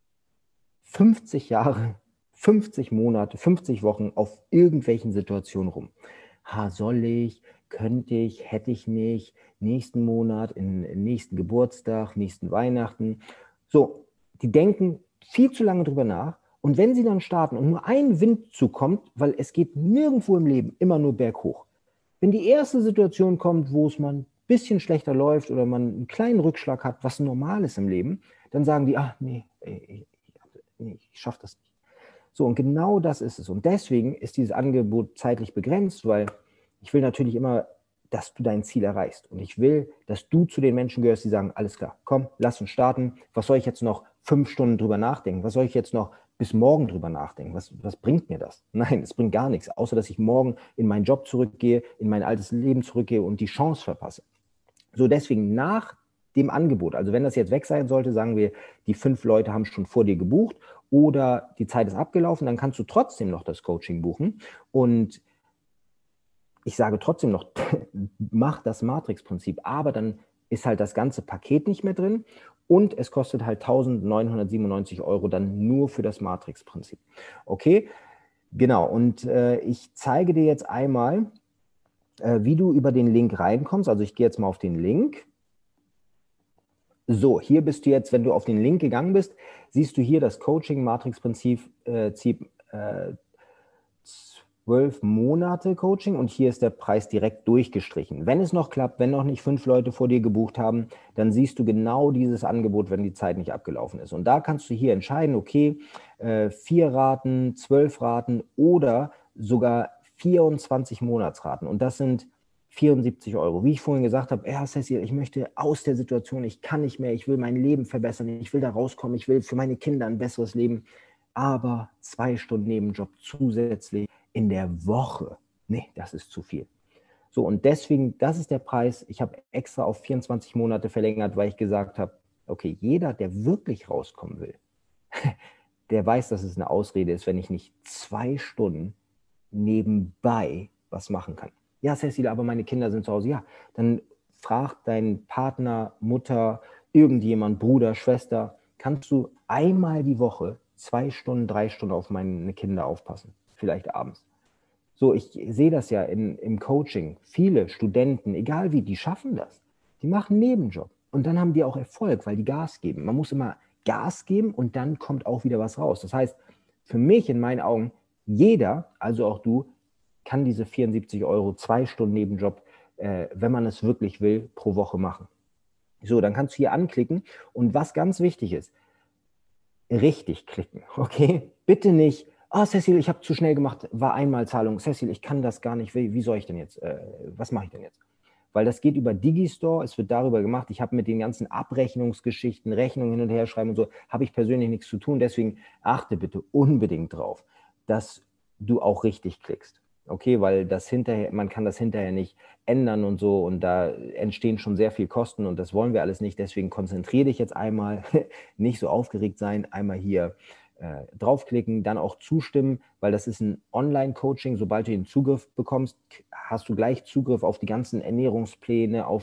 Speaker 1: 50 Jahre, 50 Monate, 50 Wochen auf irgendwelchen Situationen rum. Soll ich, könnte ich, hätte ich nicht, nächsten Monat, nächsten Geburtstag, nächsten Weihnachten. So, die denken viel zu lange drüber nach. Und wenn sie dann starten und nur ein Windzug kommt, weil es geht nirgendwo im Leben immer nur berghoch. Wenn die erste Situation kommt, wo es mal ein bisschen schlechter läuft oder man einen kleinen Rückschlag hat, was normal ist im Leben, dann sagen die, nee, ich schaffe das nicht. So, und genau das ist es. Und deswegen ist dieses Angebot zeitlich begrenzt, weil ich will natürlich immer, dass du dein Ziel erreichst. Und ich will, dass du zu den Menschen gehörst, die sagen, alles klar, komm, lass uns starten. Was soll ich jetzt noch 5 Stunden drüber nachdenken? Was soll ich jetzt noch bis morgen drüber nachdenken? Was bringt mir das? Nein, es bringt gar nichts, außer dass ich morgen in meinen Job zurückgehe, in mein altes Leben zurückgehe und die Chance verpasse. So, deswegen nach dem Angebot, also wenn das jetzt weg sein sollte, sagen wir, die 5 Leute haben schon vor dir gebucht oder die Zeit ist abgelaufen, dann kannst du trotzdem noch das Coaching buchen. Und ich sage trotzdem noch, mach das Matrix-Prinzip, aber dann ist halt das ganze Paket nicht mehr drin und es kostet halt 1.997 € dann nur für das Matrix-Prinzip. Okay, genau. Und ich zeige dir jetzt einmal, wie du über den Link reinkommst. Also ich gehe jetzt mal auf den Link. So, hier bist du jetzt, wenn du auf den Link gegangen bist, siehst du hier das Coaching-Matrix-Prinzip 12 Monate Coaching und hier ist der Preis direkt durchgestrichen. Wenn es noch klappt, wenn noch nicht 5 Leute vor dir gebucht haben, dann siehst du genau dieses Angebot, wenn die Zeit nicht abgelaufen ist. Und da kannst du hier entscheiden, okay, 4 Raten, 12 Raten oder sogar 24 Monatsraten. Und das sind 74 €. Wie ich vorhin gesagt habe, Cecil, ich möchte aus der Situation, ich kann nicht mehr, ich will mein Leben verbessern, ich will da rauskommen, ich will für meine Kinder ein besseres Leben, aber 2 Stunden Nebenjob zusätzlich in der Woche, nee, das ist zu viel. So, und deswegen, das ist der Preis. Ich habe extra auf 24 Monate verlängert, weil ich gesagt habe, okay, jeder, der wirklich rauskommen will, der weiß, dass es eine Ausrede ist, wenn ich nicht 2 Stunden nebenbei was machen kann. Ja, Cecil, aber meine Kinder sind zu Hause. Ja, dann frag deinen Partner, Mutter, irgendjemand, Bruder, Schwester, kannst du einmal die Woche 2 Stunden, 3 Stunden auf meine Kinder aufpassen? Vielleicht abends. So, ich sehe das ja im Coaching. Viele Studenten, egal wie, die schaffen das. Die machen einen Nebenjob. Und dann haben die auch Erfolg, weil die Gas geben. Man muss immer Gas geben und dann kommt auch wieder was raus. Das heißt, für mich in meinen Augen, jeder, also auch du, kann diese 74 €, 2 Stunden Nebenjob, wenn man es wirklich will, pro Woche machen. So, dann kannst du hier anklicken. Und was ganz wichtig ist, richtig klicken, okay? Bitte nicht, Cecil, ich habe zu schnell gemacht, war Einmalzahlung. Cecil, ich kann das gar nicht, wie soll ich denn jetzt, was mache ich denn jetzt? Weil das geht über Digistore, es wird darüber gemacht, ich habe mit den ganzen Abrechnungsgeschichten, Rechnungen hin und her schreiben und so, habe ich persönlich nichts zu tun, deswegen achte bitte unbedingt drauf, dass du auch richtig klickst. Okay, weil das hinterher, man kann das hinterher nicht ändern und so und da entstehen schon sehr viel Kosten und das wollen wir alles nicht. Deswegen konzentriere dich jetzt einmal, nicht so aufgeregt sein, einmal hier draufklicken, dann auch zustimmen, weil das ist ein Online-Coaching. Sobald du den Zugriff bekommst, hast du gleich Zugriff auf die ganzen Ernährungspläne, auf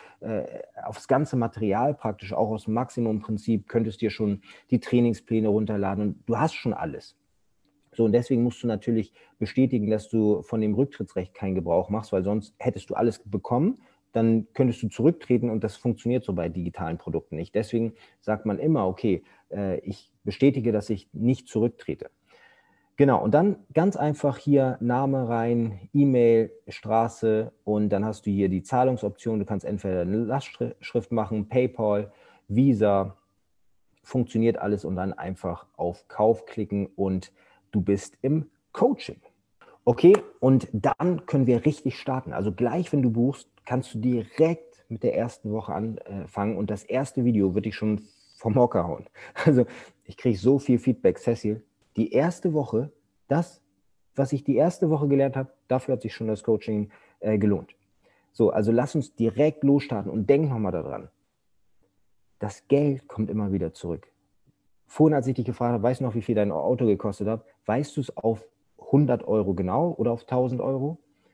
Speaker 1: das ganze Material praktisch, auch aus dem Maximum-Prinzip, könntest dir schon die Trainingspläne runterladen und du hast schon alles. So, und deswegen musst du natürlich bestätigen, dass du von dem Rücktrittsrecht keinen Gebrauch machst, weil sonst hättest du alles bekommen, dann könntest du zurücktreten und das funktioniert so bei digitalen Produkten nicht. Deswegen sagt man immer, okay, ich bestätige, dass ich nicht zurücktrete. Genau, und dann ganz einfach hier Name rein, E-Mail, Straße und dann hast du hier die Zahlungsoption. Du kannst entweder eine Lastschrift machen, PayPal, Visa, funktioniert alles und dann einfach auf Kauf klicken und du bist im Coaching. Okay, und dann können wir richtig starten. Also gleich, wenn du buchst, kannst du direkt mit der ersten Woche anfangen und das erste Video wird dich schon vom Hocker hauen. Also ich kriege so viel Feedback, Cecil. Die erste Woche, das, was ich die erste Woche gelernt habe, dafür hat sich schon das Coaching gelohnt. So, also lass uns direkt losstarten und denk nochmal daran. Das Geld kommt immer wieder zurück. Vorhin, als ich dich gefragt habe, weißt du noch, wie viel dein Auto gekostet hat? Weißt du es auf 100 Euro genau oder auf 1000 Euro?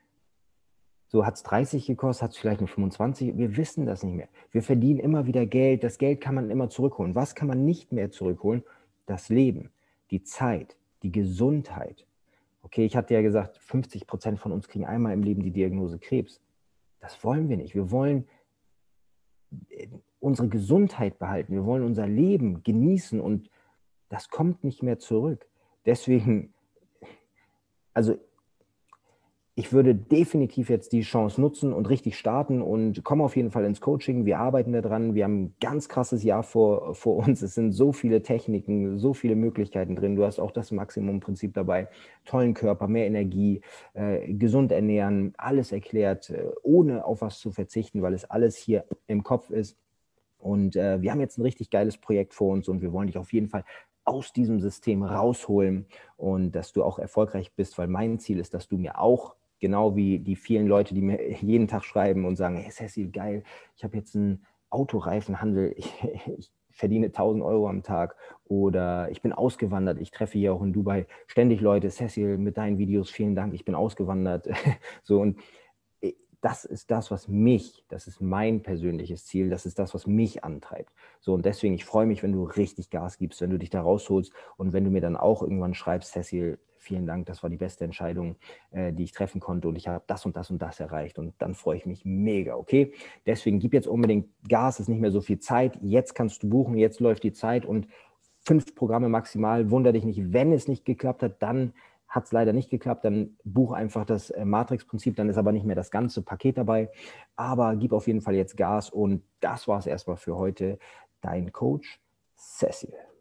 Speaker 1: So, hat es 30 gekostet, hat es vielleicht nur 25? Wir wissen das nicht mehr. Wir verdienen immer wieder Geld. Das Geld kann man immer zurückholen. Was kann man nicht mehr zurückholen? Das Leben, die Zeit, die Gesundheit. Okay, ich hatte ja gesagt, 50% von uns kriegen einmal im Leben die Diagnose Krebs. Das wollen wir nicht. Wir wollen unsere Gesundheit behalten. Wir wollen unser Leben genießen und das kommt nicht mehr zurück. Deswegen, also ich würde definitiv jetzt die Chance nutzen und richtig starten und komme auf jeden Fall ins Coaching. Wir arbeiten daran. Wir haben ein ganz krasses Jahr vor uns. Es sind so viele Techniken, so viele Möglichkeiten drin. Du hast auch das Maximumprinzip dabei. Tollen Körper, mehr Energie, gesund ernähren, alles erklärt, ohne auf was zu verzichten, weil es alles hier im Kopf ist. Und wir haben jetzt ein richtig geiles Projekt vor uns und wir wollen dich auf jeden Fall aus diesem System rausholen und dass du auch erfolgreich bist, weil mein Ziel ist, dass du mir auch, genau wie die vielen Leute, die mir jeden Tag schreiben und sagen, hey Cecil, geil, ich habe jetzt einen Autoreifenhandel, ich verdiene 1000 Euro am Tag oder ich bin ausgewandert, ich treffe hier auch in Dubai ständig Leute, Cecil, mit deinen Videos, vielen Dank, ich bin ausgewandert. So, und das ist das, was mich, das ist mein persönliches Ziel, das ist das, was mich antreibt. So, und deswegen, ich freue mich, wenn du richtig Gas gibst, wenn du dich da rausholst und wenn du mir dann auch irgendwann schreibst, Cecil, vielen Dank, das war die beste Entscheidung, die ich treffen konnte und ich habe das und das und das erreicht und dann freue ich mich mega, okay? Deswegen gib jetzt unbedingt Gas, es ist nicht mehr so viel Zeit, jetzt kannst du buchen, jetzt läuft die Zeit und 5 Programme maximal, wunder dich nicht, wenn es nicht geklappt hat, dann hat es leider nicht geklappt, dann buch einfach das Matrix-Prinzip, dann ist aber nicht mehr das ganze Paket dabei. Aber gib auf jeden Fall jetzt Gas und das war es erstmal für heute. Dein Coach Cecil.